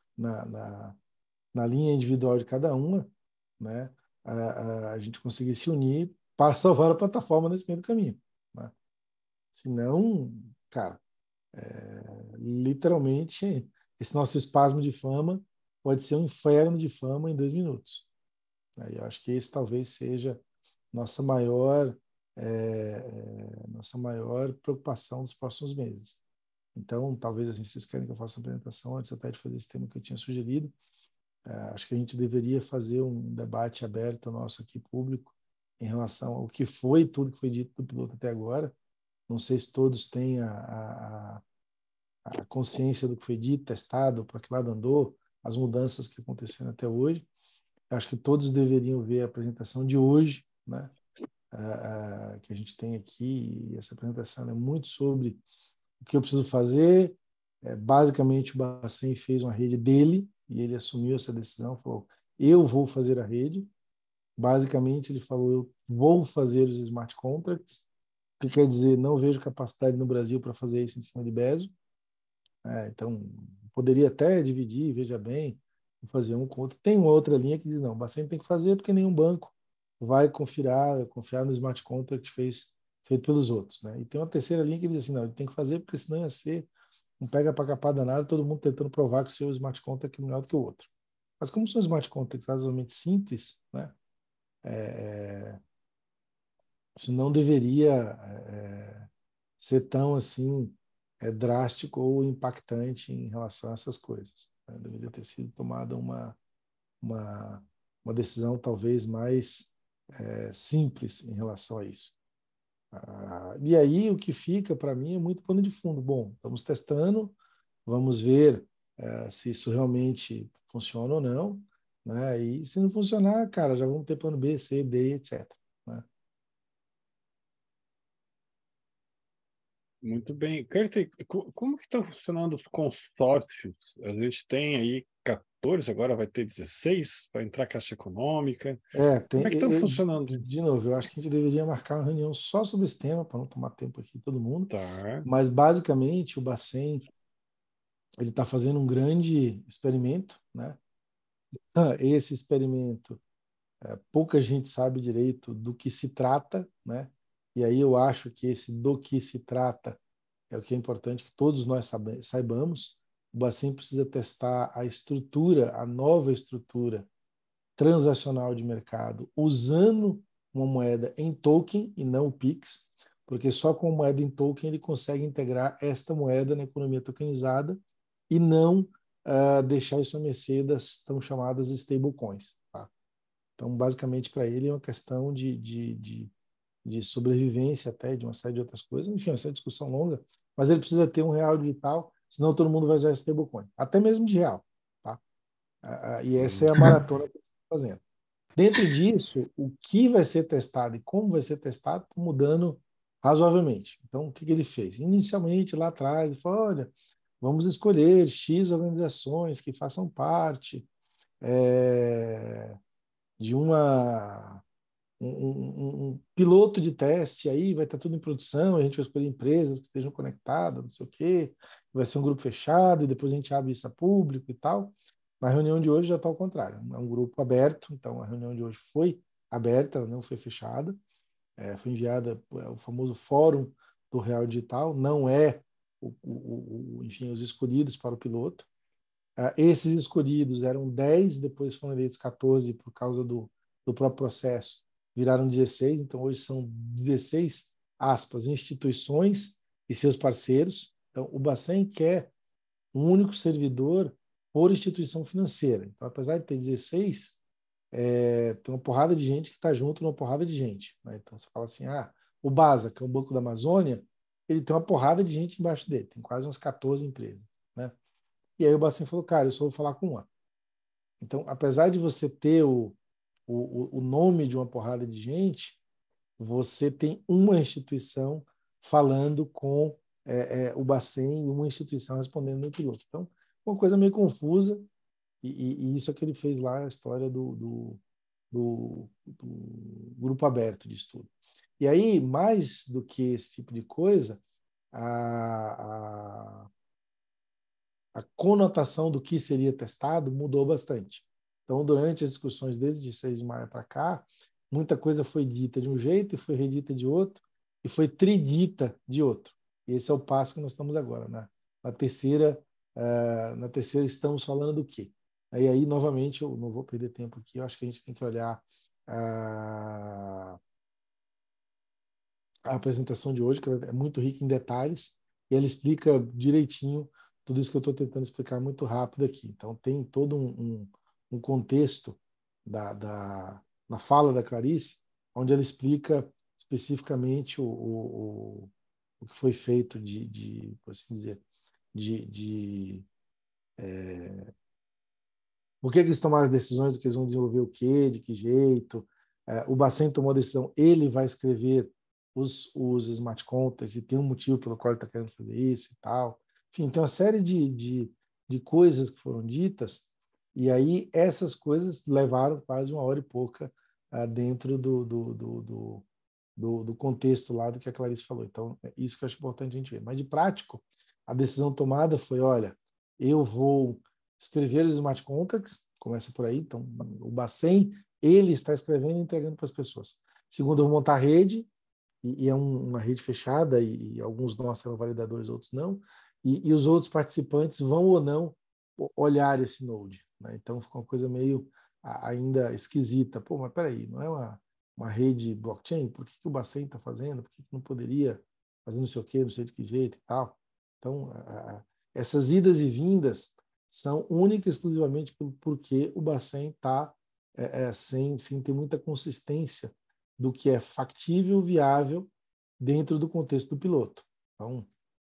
C: na linha individual de cada uma, né? A gente conseguir se unir para salvar a plataforma nesse meio do caminho, né? Senão, cara, literalmente, esse nosso espasmo de fama pode ser um inferno de fama em 2 minutos. Eu acho que esse talvez seja nossa maior, nossa maior preocupação dos próximos meses. Então, talvez assim, vocês querem que eu faça uma apresentação antes até de fazer esse tema que eu tinha sugerido. Acho que a gente deveria fazer um debate aberto nosso aqui público em relação ao que foi tudo que foi dito do piloto até agora. Não sei se todos têm a consciência do que foi dito, testado, para que lado andou, as mudanças que aconteceram até hoje. Acho que todos deveriam ver a apresentação de hoje, né? Que a gente tem aqui. E essa apresentação é muito sobre o que eu preciso fazer. Basicamente, o Bacen fez uma rede dele e ele assumiu essa decisão, falou, eu vou fazer a rede. Basicamente, ele falou, eu vou fazer os smart contracts, o que quer dizer, não vejo capacidade no Brasil para fazer isso em cima de Bezo. Então, poderia até dividir, veja bem, fazer um com outro. Tem uma outra linha que diz, não, o Bacen tem que fazer porque nenhum banco vai confiar no smart contract feito pelos outros, né? E tem uma terceira linha que diz assim, não, ele tem que fazer porque senão ia ser um pega para capar danado, todo mundo tentando provar que o seu smart contract é melhor do que o outro. Mas como são smart contracts razoavelmente simples, né? Isso não deveria ser tão assim drástico ou impactante em relação a essas coisas, né? Deveria ter sido tomada uma decisão talvez mais simples em relação a isso. E aí o que fica para mim é muito pano de fundo. Bom, estamos testando, vamos ver se isso realmente funciona ou não, né? E se não funcionar, cara, já vamos ter plano B, C, D, etc. Né?
A: Muito bem. Curtis, como que estão funcionando os consórcios? A gente tem aí 14, agora vai ter 16, vai entrar Caixa Econômica. Como é que estão funcionando?
C: De novo, eu acho que a gente deveria marcar uma reunião só sobre esse tema, para não tomar tempo aqui de todo mundo.
A: Tá.
C: Mas, basicamente, o Bacen ele está fazendo um grande experimento, né? Esse experimento, pouca gente sabe direito do que se trata, né? E aí eu acho que esse do que se trata é o que é importante que todos nós saibamos. O Bacen precisa testar a estrutura, a nova estrutura transacional de mercado, usando uma moeda em token e não o Pix, porque só com a moeda em token ele consegue integrar esta moeda na economia tokenizada e não deixar isso à mercê das tão chamadas stablecoins. Tá? Então, basicamente, para ele é uma questão de sobrevivência até, de uma série de outras coisas. Enfim, essa é uma discussão longa, mas ele precisa ter um real digital, senão todo mundo vai usar stablecoin, até mesmo de real. Tá? E essa é a maratona que ele está fazendo. Dentro disso, o que vai ser testado e como vai ser testado está mudando razoavelmente. Então, o que ele fez? Inicialmente, lá atrás, ele falou, olha, vamos escolher X organizações que façam parte de um piloto de teste, aí vai estar tudo em produção, a gente vai escolher empresas que estejam conectadas, não sei o quê, vai ser um grupo fechado, e depois a gente abre isso a público e tal. Na reunião de hoje já está ao contrário, é um grupo aberto, então a reunião de hoje foi aberta, ela não foi fechada, foi enviada o famoso fórum do Real Digital, não é enfim, os escolhidos para o piloto. Esses escolhidos eram 10, depois foram eleitos 14 por causa do próprio processo, viraram 16, então hoje são 16, aspas, instituições e seus parceiros. Então, o Bacen quer um único servidor por instituição financeira. Então, apesar de ter 16, tem uma porrada de gente que está junto numa porrada de gente. Né? Então, você fala assim, o BASA, que é o Banco da Amazônia, ele tem uma porrada de gente embaixo dele, tem quase umas 14 empresas. Né? E aí o Bacen falou, cara, eu só vou falar com uma. Então, apesar de você ter o nome de uma porrada de gente, você tem uma instituição falando com o Bacen e uma instituição respondendo no piloto. Então, uma coisa meio confusa, e isso é que ele fez lá, a história do grupo aberto de estudo. E aí, mais do que esse tipo de coisa, a conotação do que seria testado mudou bastante. Então, durante as discussões desde 6 de maio para cá, muita coisa foi dita de um jeito e foi redita de outro e foi tridita de outro. E esse é o passo que nós estamos agora. Na terceira estamos falando do quê? E aí, novamente, eu não vou perder tempo aqui, eu acho que a gente tem que olhar a apresentação de hoje, que é muito rica em detalhes, e ela explica direitinho tudo isso que eu estou tentando explicar muito rápido aqui. Então, tem todo um contexto da fala da Clarice, onde ela explica especificamente o que foi feito por assim dizer, por que eles tomaram as decisões, do que eles vão desenvolver o quê, de que jeito. O Bacen tomou a decisão, ele vai escrever os smart contracts e tem um motivo pelo qual ele está querendo fazer isso e tal. Enfim, tem uma série de coisas que foram ditas e aí essas coisas levaram quase 1 hora e pouca dentro do contexto lá do que a Clarice falou. Então, é isso que eu acho importante a gente ver. Mas, de prático, a decisão tomada foi, olha, eu vou escrever os smart contracts, começa por aí, então o Bacen, ele está escrevendo e entregando para as pessoas. Segundo, eu vou montar a rede, e é uma rede fechada, e alguns nós serão validadores, outros não, e os outros participantes vão ou não olhar esse node, né? Então fica uma coisa meio ainda esquisita. Pô, mas peraí, não é uma rede blockchain? Por que o Bacen está fazendo? Por que não poderia fazer não sei o quê, não sei de que jeito e tal? Então, essas idas e vindas são única e exclusivamente porque o Bacen está sem ter muita consistência do que é factível, viável dentro do contexto do piloto. Então,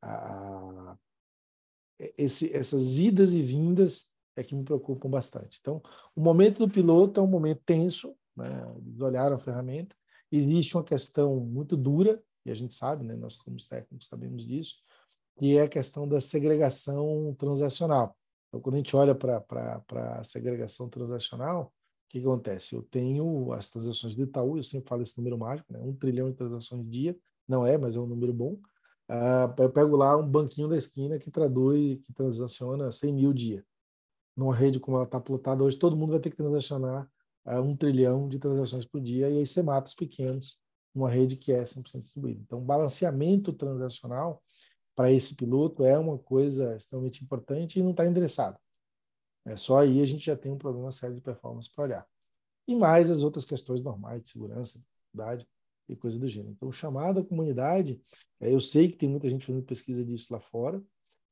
C: essas idas e vindas é que me preocupam bastante. Então, o momento do piloto é um momento tenso, né? Eles olharam a ferramenta, existe uma questão muito dura, e a gente sabe, né? Nós como técnicos sabemos disso, que é a questão da segregação transacional. Então, quando a gente olha para a segregação transacional, o que acontece? Eu tenho as transações do Itaú, eu sempre falo esse número mágico, né? 1 trilhão de transações dia, não é, mas é um número bom. Eu pego lá um banquinho da esquina que transaciona 100 mil dia. Numa rede como ela está plotada hoje, todo mundo vai ter que transacionar 1 trilhão de transações por dia, e aí você mata os pequenos numa rede que é 100% distribuída. Então, balanceamento transacional para esse piloto é uma coisa extremamente importante e não está endereçado. Só aí a gente já tem um problema sério de performance para olhar. E mais as outras questões normais de segurança, idade e coisa do gênero. Então, chamada comunidade, eu sei que tem muita gente fazendo pesquisa disso lá fora.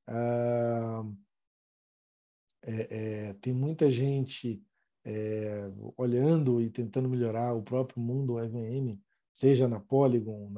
C: Tem muita gente olhando e tentando melhorar o próprio mundo EVM, seja na Polygon,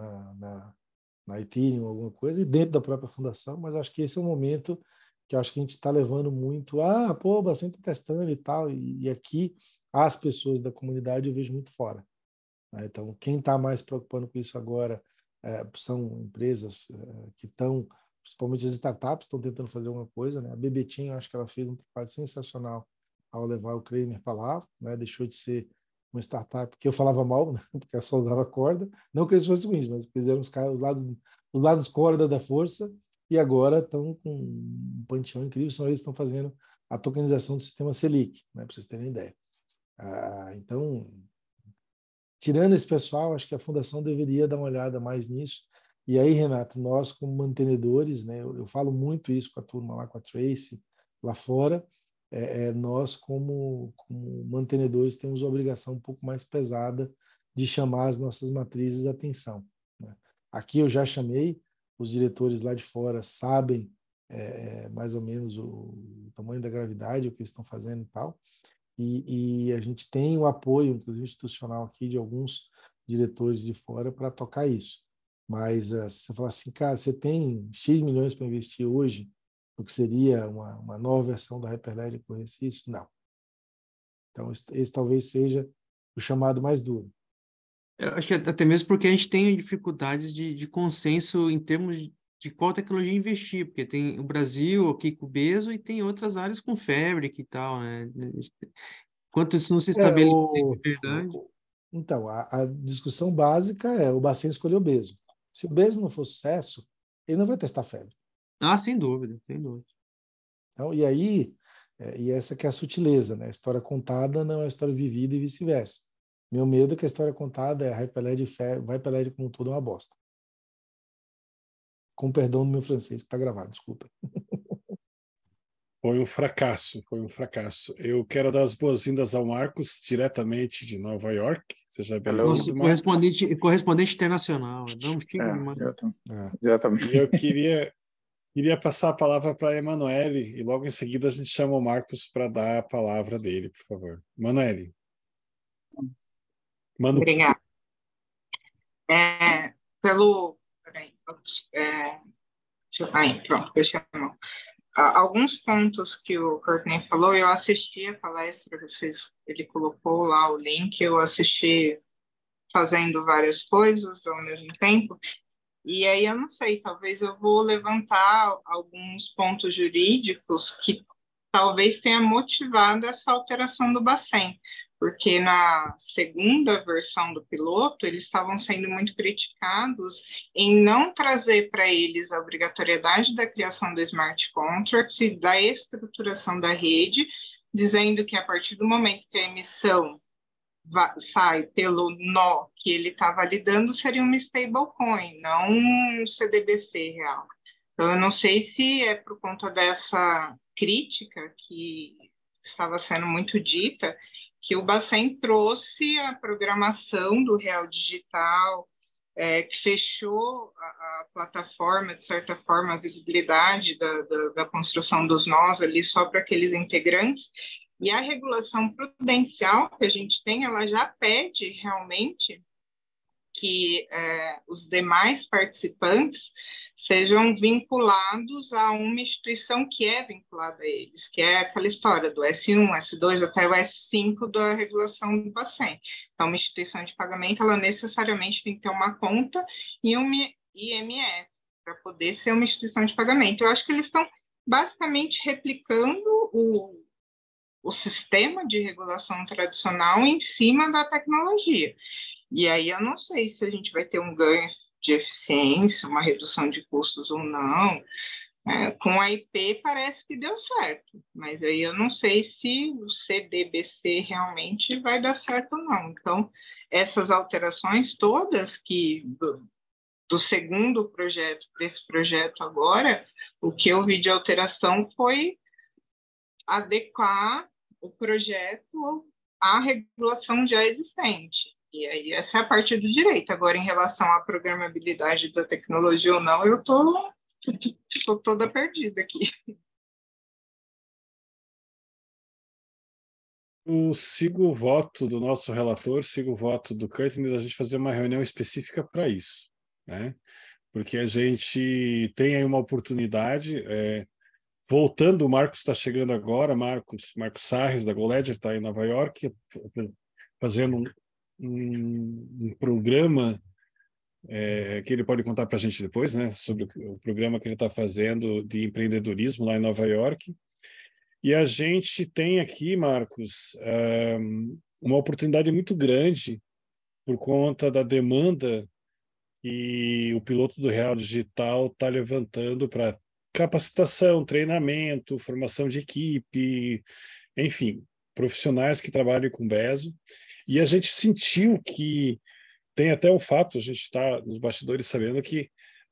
C: na Ethereum, alguma coisa, e dentro da própria fundação, mas acho que esse é o momento que acho que a gente está levando muito, pô, bastante testando e tal, e aqui as pessoas da comunidade eu vejo muito fora. Né? Então, quem está mais preocupando com isso agora são empresas que estão, principalmente as startups, estão tentando fazer alguma coisa. Né? A BBTeam, eu acho que ela fez um trabalho sensacional ao levar o Kramer para lá, né? Deixou de ser uma startup que eu falava mal, né? Porque ela só usava corda, não que eles fossem ruins, mas fizeram os lados corda da força, e agora estão com um panteão incrível, são eles que estão fazendo a tokenização do sistema Selic, né? Para vocês terem ideia. Então, tirando esse pessoal, acho que a fundação deveria dar uma olhada mais nisso. E aí, Renato, nós como mantenedores, né, eu falo muito isso com a turma lá, com a Tracy, lá fora, nós como mantenedores temos uma obrigação um pouco mais pesada de chamar as nossas matrizes a atenção. Né? Aqui eu já chamei, os diretores lá de fora sabem mais ou menos o tamanho da gravidade, o que eles estão fazendo e tal. E a gente tem o apoio, inclusive institucional aqui, de alguns diretores de fora para tocar isso. Mas se você falar assim, cara, você tem X milhões para investir hoje, o que seria uma nova versão da Hyperledger corresse isso? Não. Então, esse talvez seja o chamado mais duro.
E: Eu acho que até mesmo porque a gente tem dificuldades de consenso em termos de qual tecnologia investir, porque tem o Brasil aqui com o Bezo e tem outras áreas com Fabric e tal, né? Enquanto isso não se estabelecer de verdade.
C: Então, a discussão básica é o Bacen escolheu o Bezo. Se o Bezo não for sucesso, ele não vai testar Fabric.
E: Sem dúvida, sem dúvida.
C: Então, e aí, e essa que é a sutileza, né? A história contada não é a história vivida e vice-versa. Meu medo é que a história contada é a Hyperledger como um todo é uma bosta. Com perdão do meu francês, que está gravado, desculpa.
A: Foi um fracasso, foi um fracasso. Eu quero dar as boas-vindas ao Marcos, diretamente de Nova York. Seja bem-vindo, Marcos.
E: Correspondente internacional. Não,
A: exatamente. E eu queria passar a palavra para a Emanuele, e logo em seguida a gente chama o Marcos para dar a palavra dele, por favor. Emanuele.
D: Obrigada. Pronto, eu chamo. Alguns pontos que o Courtney falou, eu assisti a palestra, ele colocou lá o link, eu assisti fazendo várias coisas ao mesmo tempo, e aí eu não sei, talvez eu vou levantar alguns pontos jurídicos que talvez tenha motivado essa alteração do Bacen, porque na segunda versão do piloto, eles estavam sendo muito criticados em não trazer para eles a obrigatoriedade da criação do smart contract e da estruturação da rede, dizendo que a partir do momento que a emissão sai pelo nó que ele está validando, seria uma stablecoin, não um CDBC real. Então, eu não sei se é por conta dessa crítica que estava sendo muito dita, que o Bacen trouxe a programação do real digital, que fechou a plataforma, de certa forma, a visibilidade da construção dos nós ali só para aqueles integrantes. E a regulação prudencial que a gente tem, ela já pede realmente que os demais participantes sejam vinculados a uma instituição que é vinculada a eles, que é aquela história do S1, S2 até o S5 da regulação do Bacen. Então, uma instituição de pagamento, ela necessariamente tem que ter uma conta e um IMF para poder ser uma instituição de pagamento. Eu acho que eles estão basicamente replicando o sistema de regulação tradicional em cima da tecnologia. E aí eu não sei se a gente vai ter um ganho de eficiência, uma redução de custos ou não. Com a IP parece que deu certo, mas aí eu não sei se o CDBC realmente vai dar certo ou não. Então, essas alterações todas que do segundo projeto para esse projeto agora, o que eu vi de alteração foi adequar o projeto à regulação já existente. E aí essa é a parte do direito. Agora, em relação à programabilidade da tecnologia ou não, eu estou toda perdida aqui.
A: Eu sigo o voto do nosso relator, sigo o voto do Curtin, da gente fazer uma reunião específica para isso, né? Porque a gente tem aí uma oportunidade. Voltando, o Marcos está chegando agora, Marcos Sarres, da GoLedger, está em Nova York, fazendo um programa que ele pode contar para a gente depois, né, sobre o programa que ele está fazendo de empreendedorismo lá em Nova York. E a gente tem aqui, Marcos, uma oportunidade muito grande por conta da demanda que o piloto do Real Digital está levantando para capacitação, treinamento, formação de equipe, enfim, profissionais que trabalham com Bezo. E a gente sentiu que tem até o fato, a gente está nos bastidores sabendo que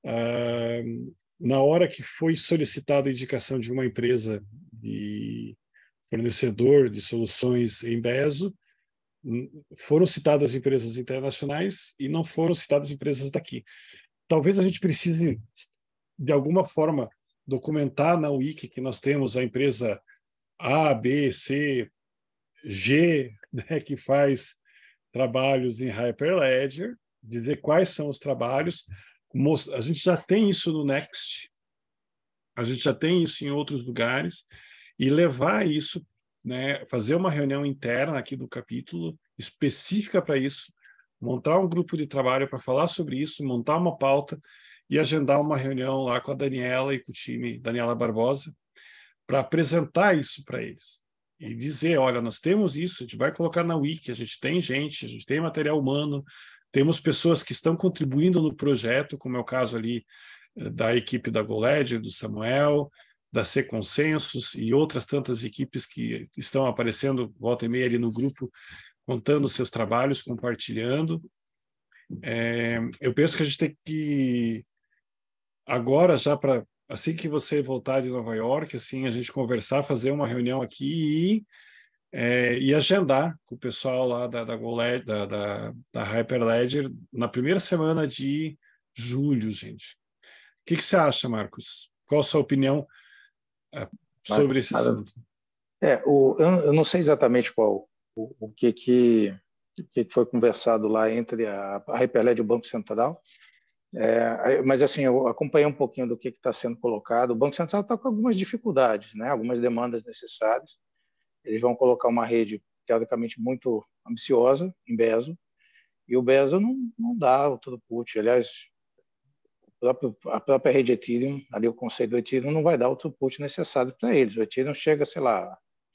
A: na hora que foi solicitada a indicação de uma empresa de fornecedor de soluções em Bezo, foram citadas empresas internacionais e não foram citadas empresas daqui. Talvez a gente precise, de alguma forma, documentar na Wiki que nós temos a empresa A, B, C, G, né, que faz trabalhos em Hyperledger, dizer quais são os trabalhos. A gente já tem isso no Next, a gente já tem isso em outros lugares, e levar isso, né, fazer uma reunião interna aqui do capítulo específica para isso, montar um grupo de trabalho para falar sobre isso, montar uma pauta e agendar uma reunião lá com a Daniela e com o time, Daniela Barbosa, para apresentar isso para eles. E dizer, olha, nós temos isso, a gente vai colocar na Wiki, a gente tem material humano, temos pessoas que estão contribuindo no projeto, como é o caso ali da equipe da GoLedger, do Samuel, da C Consensus e outras tantas equipes que estão aparecendo volta e meia ali no grupo, contando seus trabalhos, compartilhando. Eu penso que a gente tem que, agora já para, assim que você voltar de Nova York, assim, a gente conversar, fazer uma reunião aqui e agendar com o pessoal lá da GoLedger, da Hyperledger, na primeira semana de julho, gente. O que você acha, Marcos? Qual a sua opinião sobre esse assunto?
F: Eu não sei exatamente o que foi conversado lá entre a Hyperledger e o Banco Central, mas assim, eu acompanhei um pouquinho do que está sendo colocado. O Banco Central está com algumas dificuldades, né? Algumas demandas necessárias. Eles vão colocar uma rede teoricamente muito ambiciosa em Bezo, e o Bezo não dá o throughput. Aliás, a própria rede Ethereum, ali o conceito do Ethereum, não vai dar o throughput necessário para eles. O Ethereum chega, sei lá,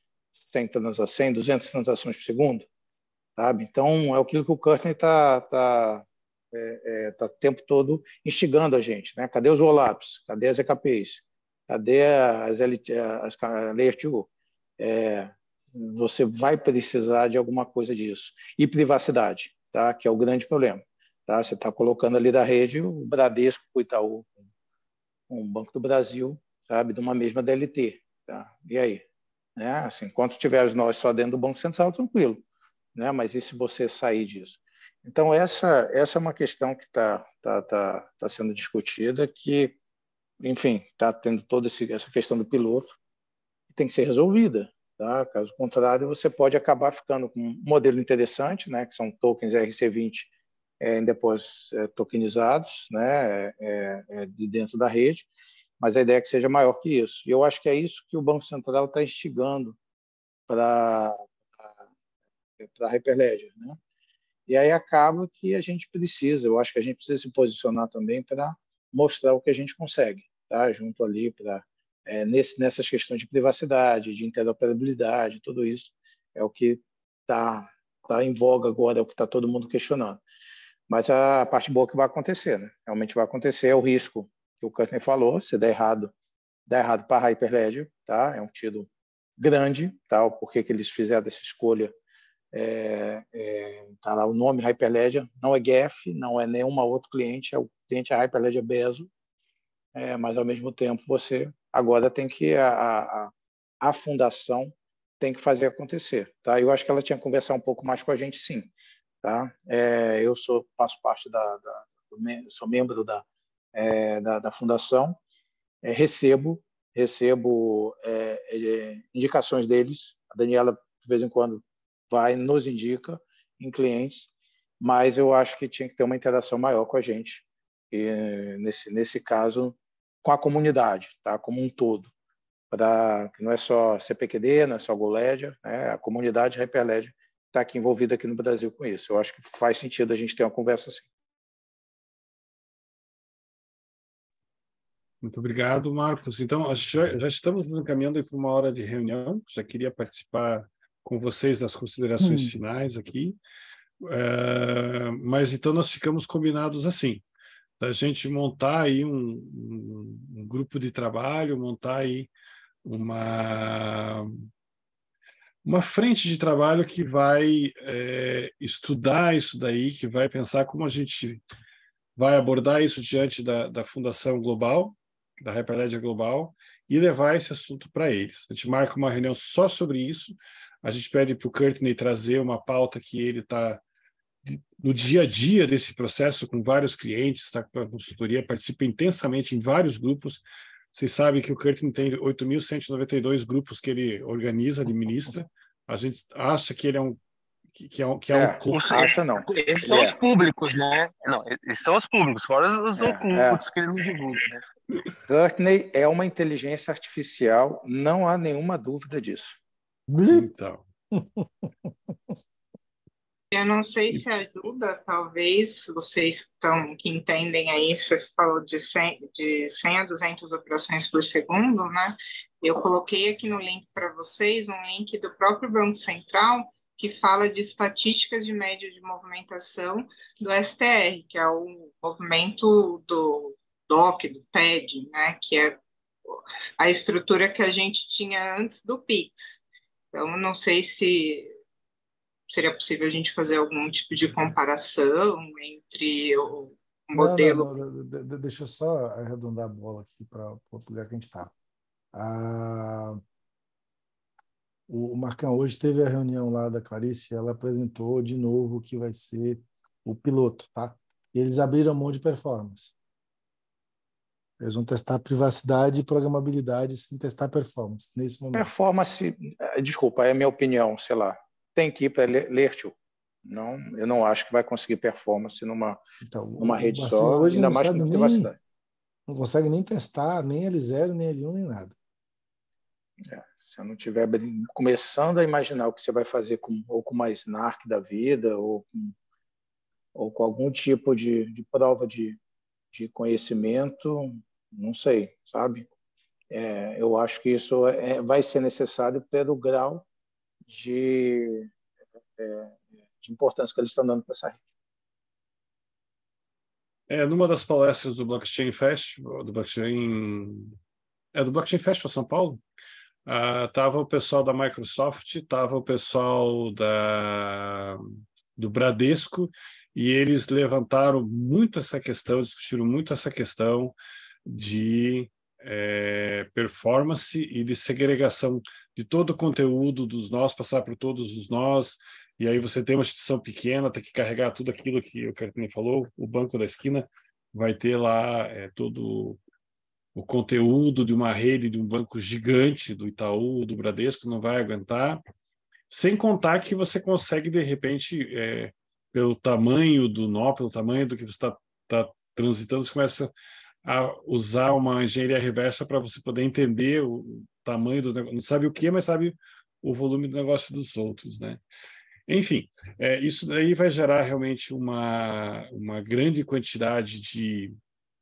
F: 100, 200 transações por segundo, sabe? Então, é aquilo que o Courtney está o tempo todo instigando a gente, né? Cadê os rollups? Cadê as EKPs? Cadê as Layer 2? você vai precisar de alguma coisa disso. E privacidade, tá? Que é o grande problema. Tá? Você está colocando ali da rede o Bradesco, o Itaú, um Banco do Brasil, sabe? De uma mesma DLT. Tá? E aí? Né? Assim, enquanto tiver nós só dentro do Banco Central, tranquilo. Né? Mas e se você sair disso? Então, essa é uma questão que está sendo discutida, que, enfim, está tendo toda essa questão do piloto, que tem que ser resolvida. Tá? Caso contrário, você pode acabar ficando com um modelo interessante, né? Que são tokens RC20 em depósitos tokenizados, né? De dentro da rede, mas a ideia é que seja maior que isso. E eu acho que é isso que o Banco Central está instigando para a Hyperledger, né? E aí acaba que a gente precisa, eu acho que a gente precisa se posicionar também para mostrar o que a gente consegue, tá? Junto ali para nessas questões de privacidade, de interoperabilidade, tudo isso é o que está em voga agora, é o que está todo mundo questionando. Mas a parte boa que vai acontecer, né? Realmente vai acontecer, é o risco que o Courtney falou, se der errado para a Hyperledger, tá? É um tiro grande, tá? Por que eles fizeram essa escolha? Tá lá o nome Hyperledger, não é GEF, não é nenhuma outro cliente, é o cliente Hyperledger Bezo, mas ao mesmo tempo você agora tem que a fundação tem que fazer acontecer, tá? Eu acho que ela tinha que conversar um pouco mais com a gente, sim, tá? Eu faço parte sou membro da fundação, recebo indicações deles, a Daniela de vez em quando nos indica em clientes, mas eu acho que tinha que ter uma interação maior com a gente, e, nesse caso, com a comunidade, tá? Como um todo, que não é só CPQD, não é só GoLedger, né? A comunidade Hyperledger está aqui envolvida aqui no Brasil com isso. Eu acho que faz sentido a gente ter uma conversa assim.
A: Muito obrigado, Marcos. Então, já estamos nos encaminhando para uma hora de reunião. Já queria participar com vocês das considerações finais aqui. Mas então nós ficamos combinados assim, da gente montar aí um grupo de trabalho, montar aí uma frente de trabalho que vai estudar isso daí, que vai pensar como a gente vai abordar isso diante da Fundação Global, da Hyperledger Global, e levar esse assunto para eles. A gente marca uma reunião só sobre isso, a gente pede para o Courtney trazer uma pauta que ele está no dia a dia desse processo, com vários clientes, está com a consultoria, participa intensamente em vários grupos. Vocês sabem que o Courtney tem 8.192 grupos que ele organiza, administra. A gente acha que ele é um
F: Acha não.
G: Esses são os públicos, né? Não, esses são os públicos, fora os ocultos que ele não divulga, né?
F: Courtney é uma inteligência artificial, não há nenhuma dúvida disso.
A: Então.
D: Eu não sei se ajuda, talvez, vocês que entendem aí, você falou de 100 a 200 operações por segundo, né? Eu coloquei aqui no link para vocês um link do próprio Banco Central, que fala de estatísticas de média de movimentação do STR, que é o movimento do DOC, do TED, né? Que é a estrutura que a gente tinha antes do PIX. Então, não sei se seria possível a gente fazer algum tipo de comparação entre o modelo...
C: Não, deixa eu só arredondar a bola aqui para o lugar que a gente está. O Marcão hoje teve a reunião lá da Clarice, ela apresentou de novo o que vai ser o piloto, tá? E eles abriram mão de performance. Eles vão testar privacidade e programabilidade sem testar performance nesse momento.
F: Performance, desculpa, é a minha opinião, sei lá, tem que ir para Lertio. Não, eu não acho que vai conseguir performance numa rede só,
C: hoje
F: ainda
C: não
F: mais com privacidade.
C: Não consegue nem testar, nem L0, nem L1, nem nada.
F: Se eu não estiver começando a imaginar o que você vai fazer ou com uma Snark da vida, ou com algum tipo de prova de conhecimento, não sei, sabe? Eu acho que isso vai ser necessário pelo grau de importância que eles estão dando para essa rede.
A: Numa das palestras do Blockchain Festival, do Blockchain Festival São Paulo, Estava o pessoal da Microsoft, estava o pessoal do Bradesco, e eles levantaram muito essa questão, discutiram muito essa questão de performance e de segregação de todo o conteúdo dos nós, passar por todos os nós, e aí você tem uma instituição pequena, tem que carregar tudo aquilo que o Cartini falou, o banco da esquina vai ter lá todo o conteúdo de uma rede, de um banco gigante, do Itaú, do Bradesco, não vai aguentar, sem contar que você consegue, de repente, pelo tamanho do nó, pelo tamanho do que você está transitando, você começa a usar uma engenharia reversa para você poder entender o tamanho do negócio. Não sabe o que, mas sabe o volume do negócio dos outros, né? Enfim, isso daí vai gerar realmente uma grande quantidade de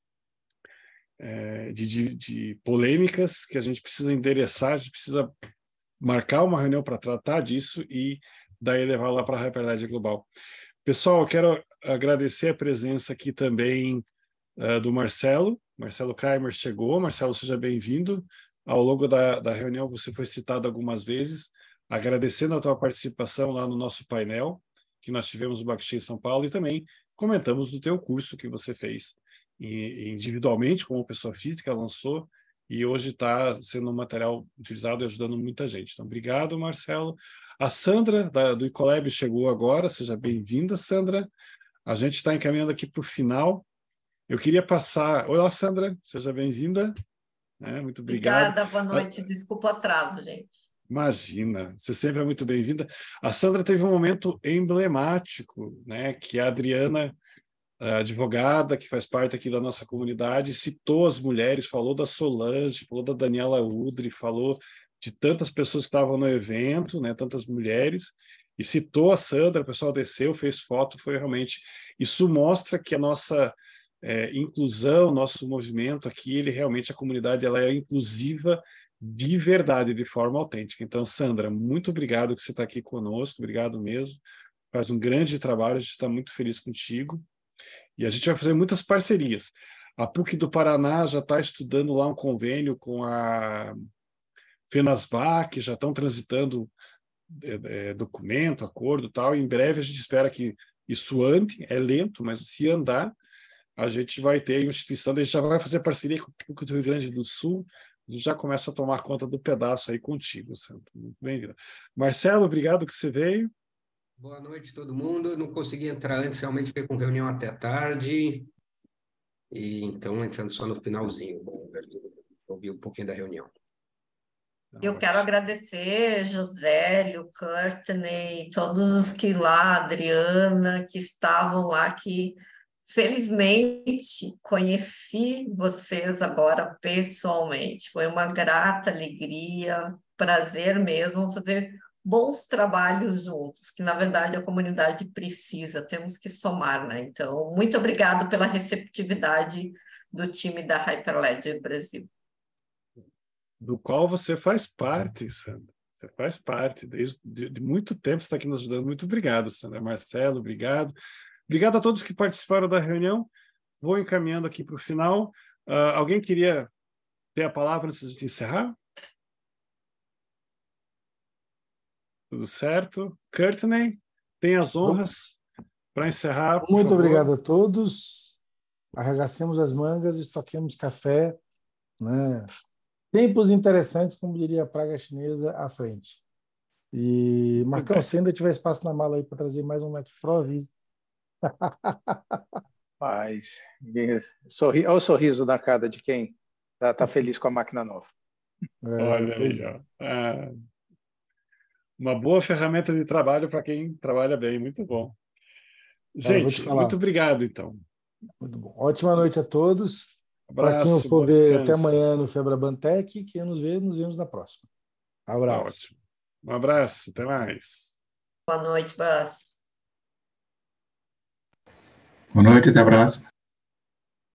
A: polêmicas que a gente precisa endereçar, a gente precisa marcar uma reunião para tratar disso e daí levar lá para a Hyperledger Global. Pessoal, eu quero agradecer a presença aqui também do Marcelo. Marcelo Kramer chegou. Marcelo, seja bem-vindo. Ao longo da reunião você foi citado algumas vezes. Agradecendo a tua participação lá no nosso painel, que nós tivemos no Blockchain São Paulo, e também comentamos do teu curso que você fez individualmente, como pessoa física, lançou, e hoje está sendo um material utilizado e ajudando muita gente. Então, obrigado, Marcelo. A Sandra, do Ecolab, chegou agora. Seja bem-vinda, Sandra. A gente está encaminhando aqui para o final. Eu queria passar... Olá, Sandra. Seja bem-vinda. Muito obrigado.
H: Obrigada, boa noite. Desculpa o atraso, gente.
A: Imagina, você sempre é muito bem-vinda. A Sandra teve um momento emblemático, né, que a Adriana, a advogada, que faz parte aqui da nossa comunidade, citou as mulheres, falou da Solange, falou da Daniela Udri, falou de tantas pessoas que estavam no evento, né, tantas mulheres, e citou a Sandra, o pessoal desceu, fez foto, foi realmente... Isso mostra que a nossa inclusão, nosso movimento aqui, ele realmente, a comunidade, ela é inclusiva de verdade, de forma autêntica. Então, Sandra, muito obrigado que você está aqui conosco, obrigado mesmo, faz um grande trabalho, a gente está muito feliz contigo. E a gente vai fazer muitas parcerias. A PUC do Paraná já está estudando lá um convênio com a FENASBAC, já estão transitando documento, acordo e tal. E em breve a gente espera que isso ande, é lento, mas se andar, a gente vai ter uma instituição, a gente já vai fazer parceria com o PUC do Rio Grande do Sul, a gente já começa a tomar conta do pedaço aí contigo, Sandra. Muito bem-vindo. Marcelo, obrigado que você veio.
I: Boa noite, todo mundo. Não consegui entrar antes, realmente fiquei com reunião até tarde. E então, entrando só no finalzinho, ouvi um pouquinho da reunião.
H: Eu quero agradecer Josélio, Courtney, todos os que lá, Adriana, que estavam lá, que felizmente conheci vocês agora pessoalmente. Foi uma grata alegria, prazer mesmo, vamos fazer bons trabalhos juntos, que na verdade a comunidade precisa, temos que somar, né? Então, muito obrigado pela receptividade do time da Hyperledger Brasil.
A: Do qual você faz parte, Sandra. Você faz parte de muito tempo, você está aqui nos ajudando. Muito obrigado, Sandra. Marcelo, obrigado. Obrigado a todos que participaram da reunião. Vou encaminhando aqui para o final. Alguém queria ter a palavra antes de encerrar? Tudo certo. Courtney, tem as honras para encerrar, por
C: Muito
A: favor.
C: obrigado a todos. Arregacemos as mangas, estoquemos café, né? Tempos interessantes, como diria a praga chinesa, à frente. E, Marcão, se ainda tiver espaço na mala aí para trazer mais um Mac Pro, avise.
F: Mas, olha o sorriso na cara de quem tá feliz com a máquina nova.
A: Olha aí, ó. Uma boa ferramenta de trabalho para quem trabalha bem, muito bom. Gente, muito obrigado, então.
C: Muito bom. Ótima noite a todos.
A: Abraço,
C: para quem eu for ver até amanhã no Febrabantec, quem nos vemos na próxima. Abraço.
A: Ótimo. Um abraço, até mais.
H: Boa noite, abraço.
J: Boa noite, até a próxima.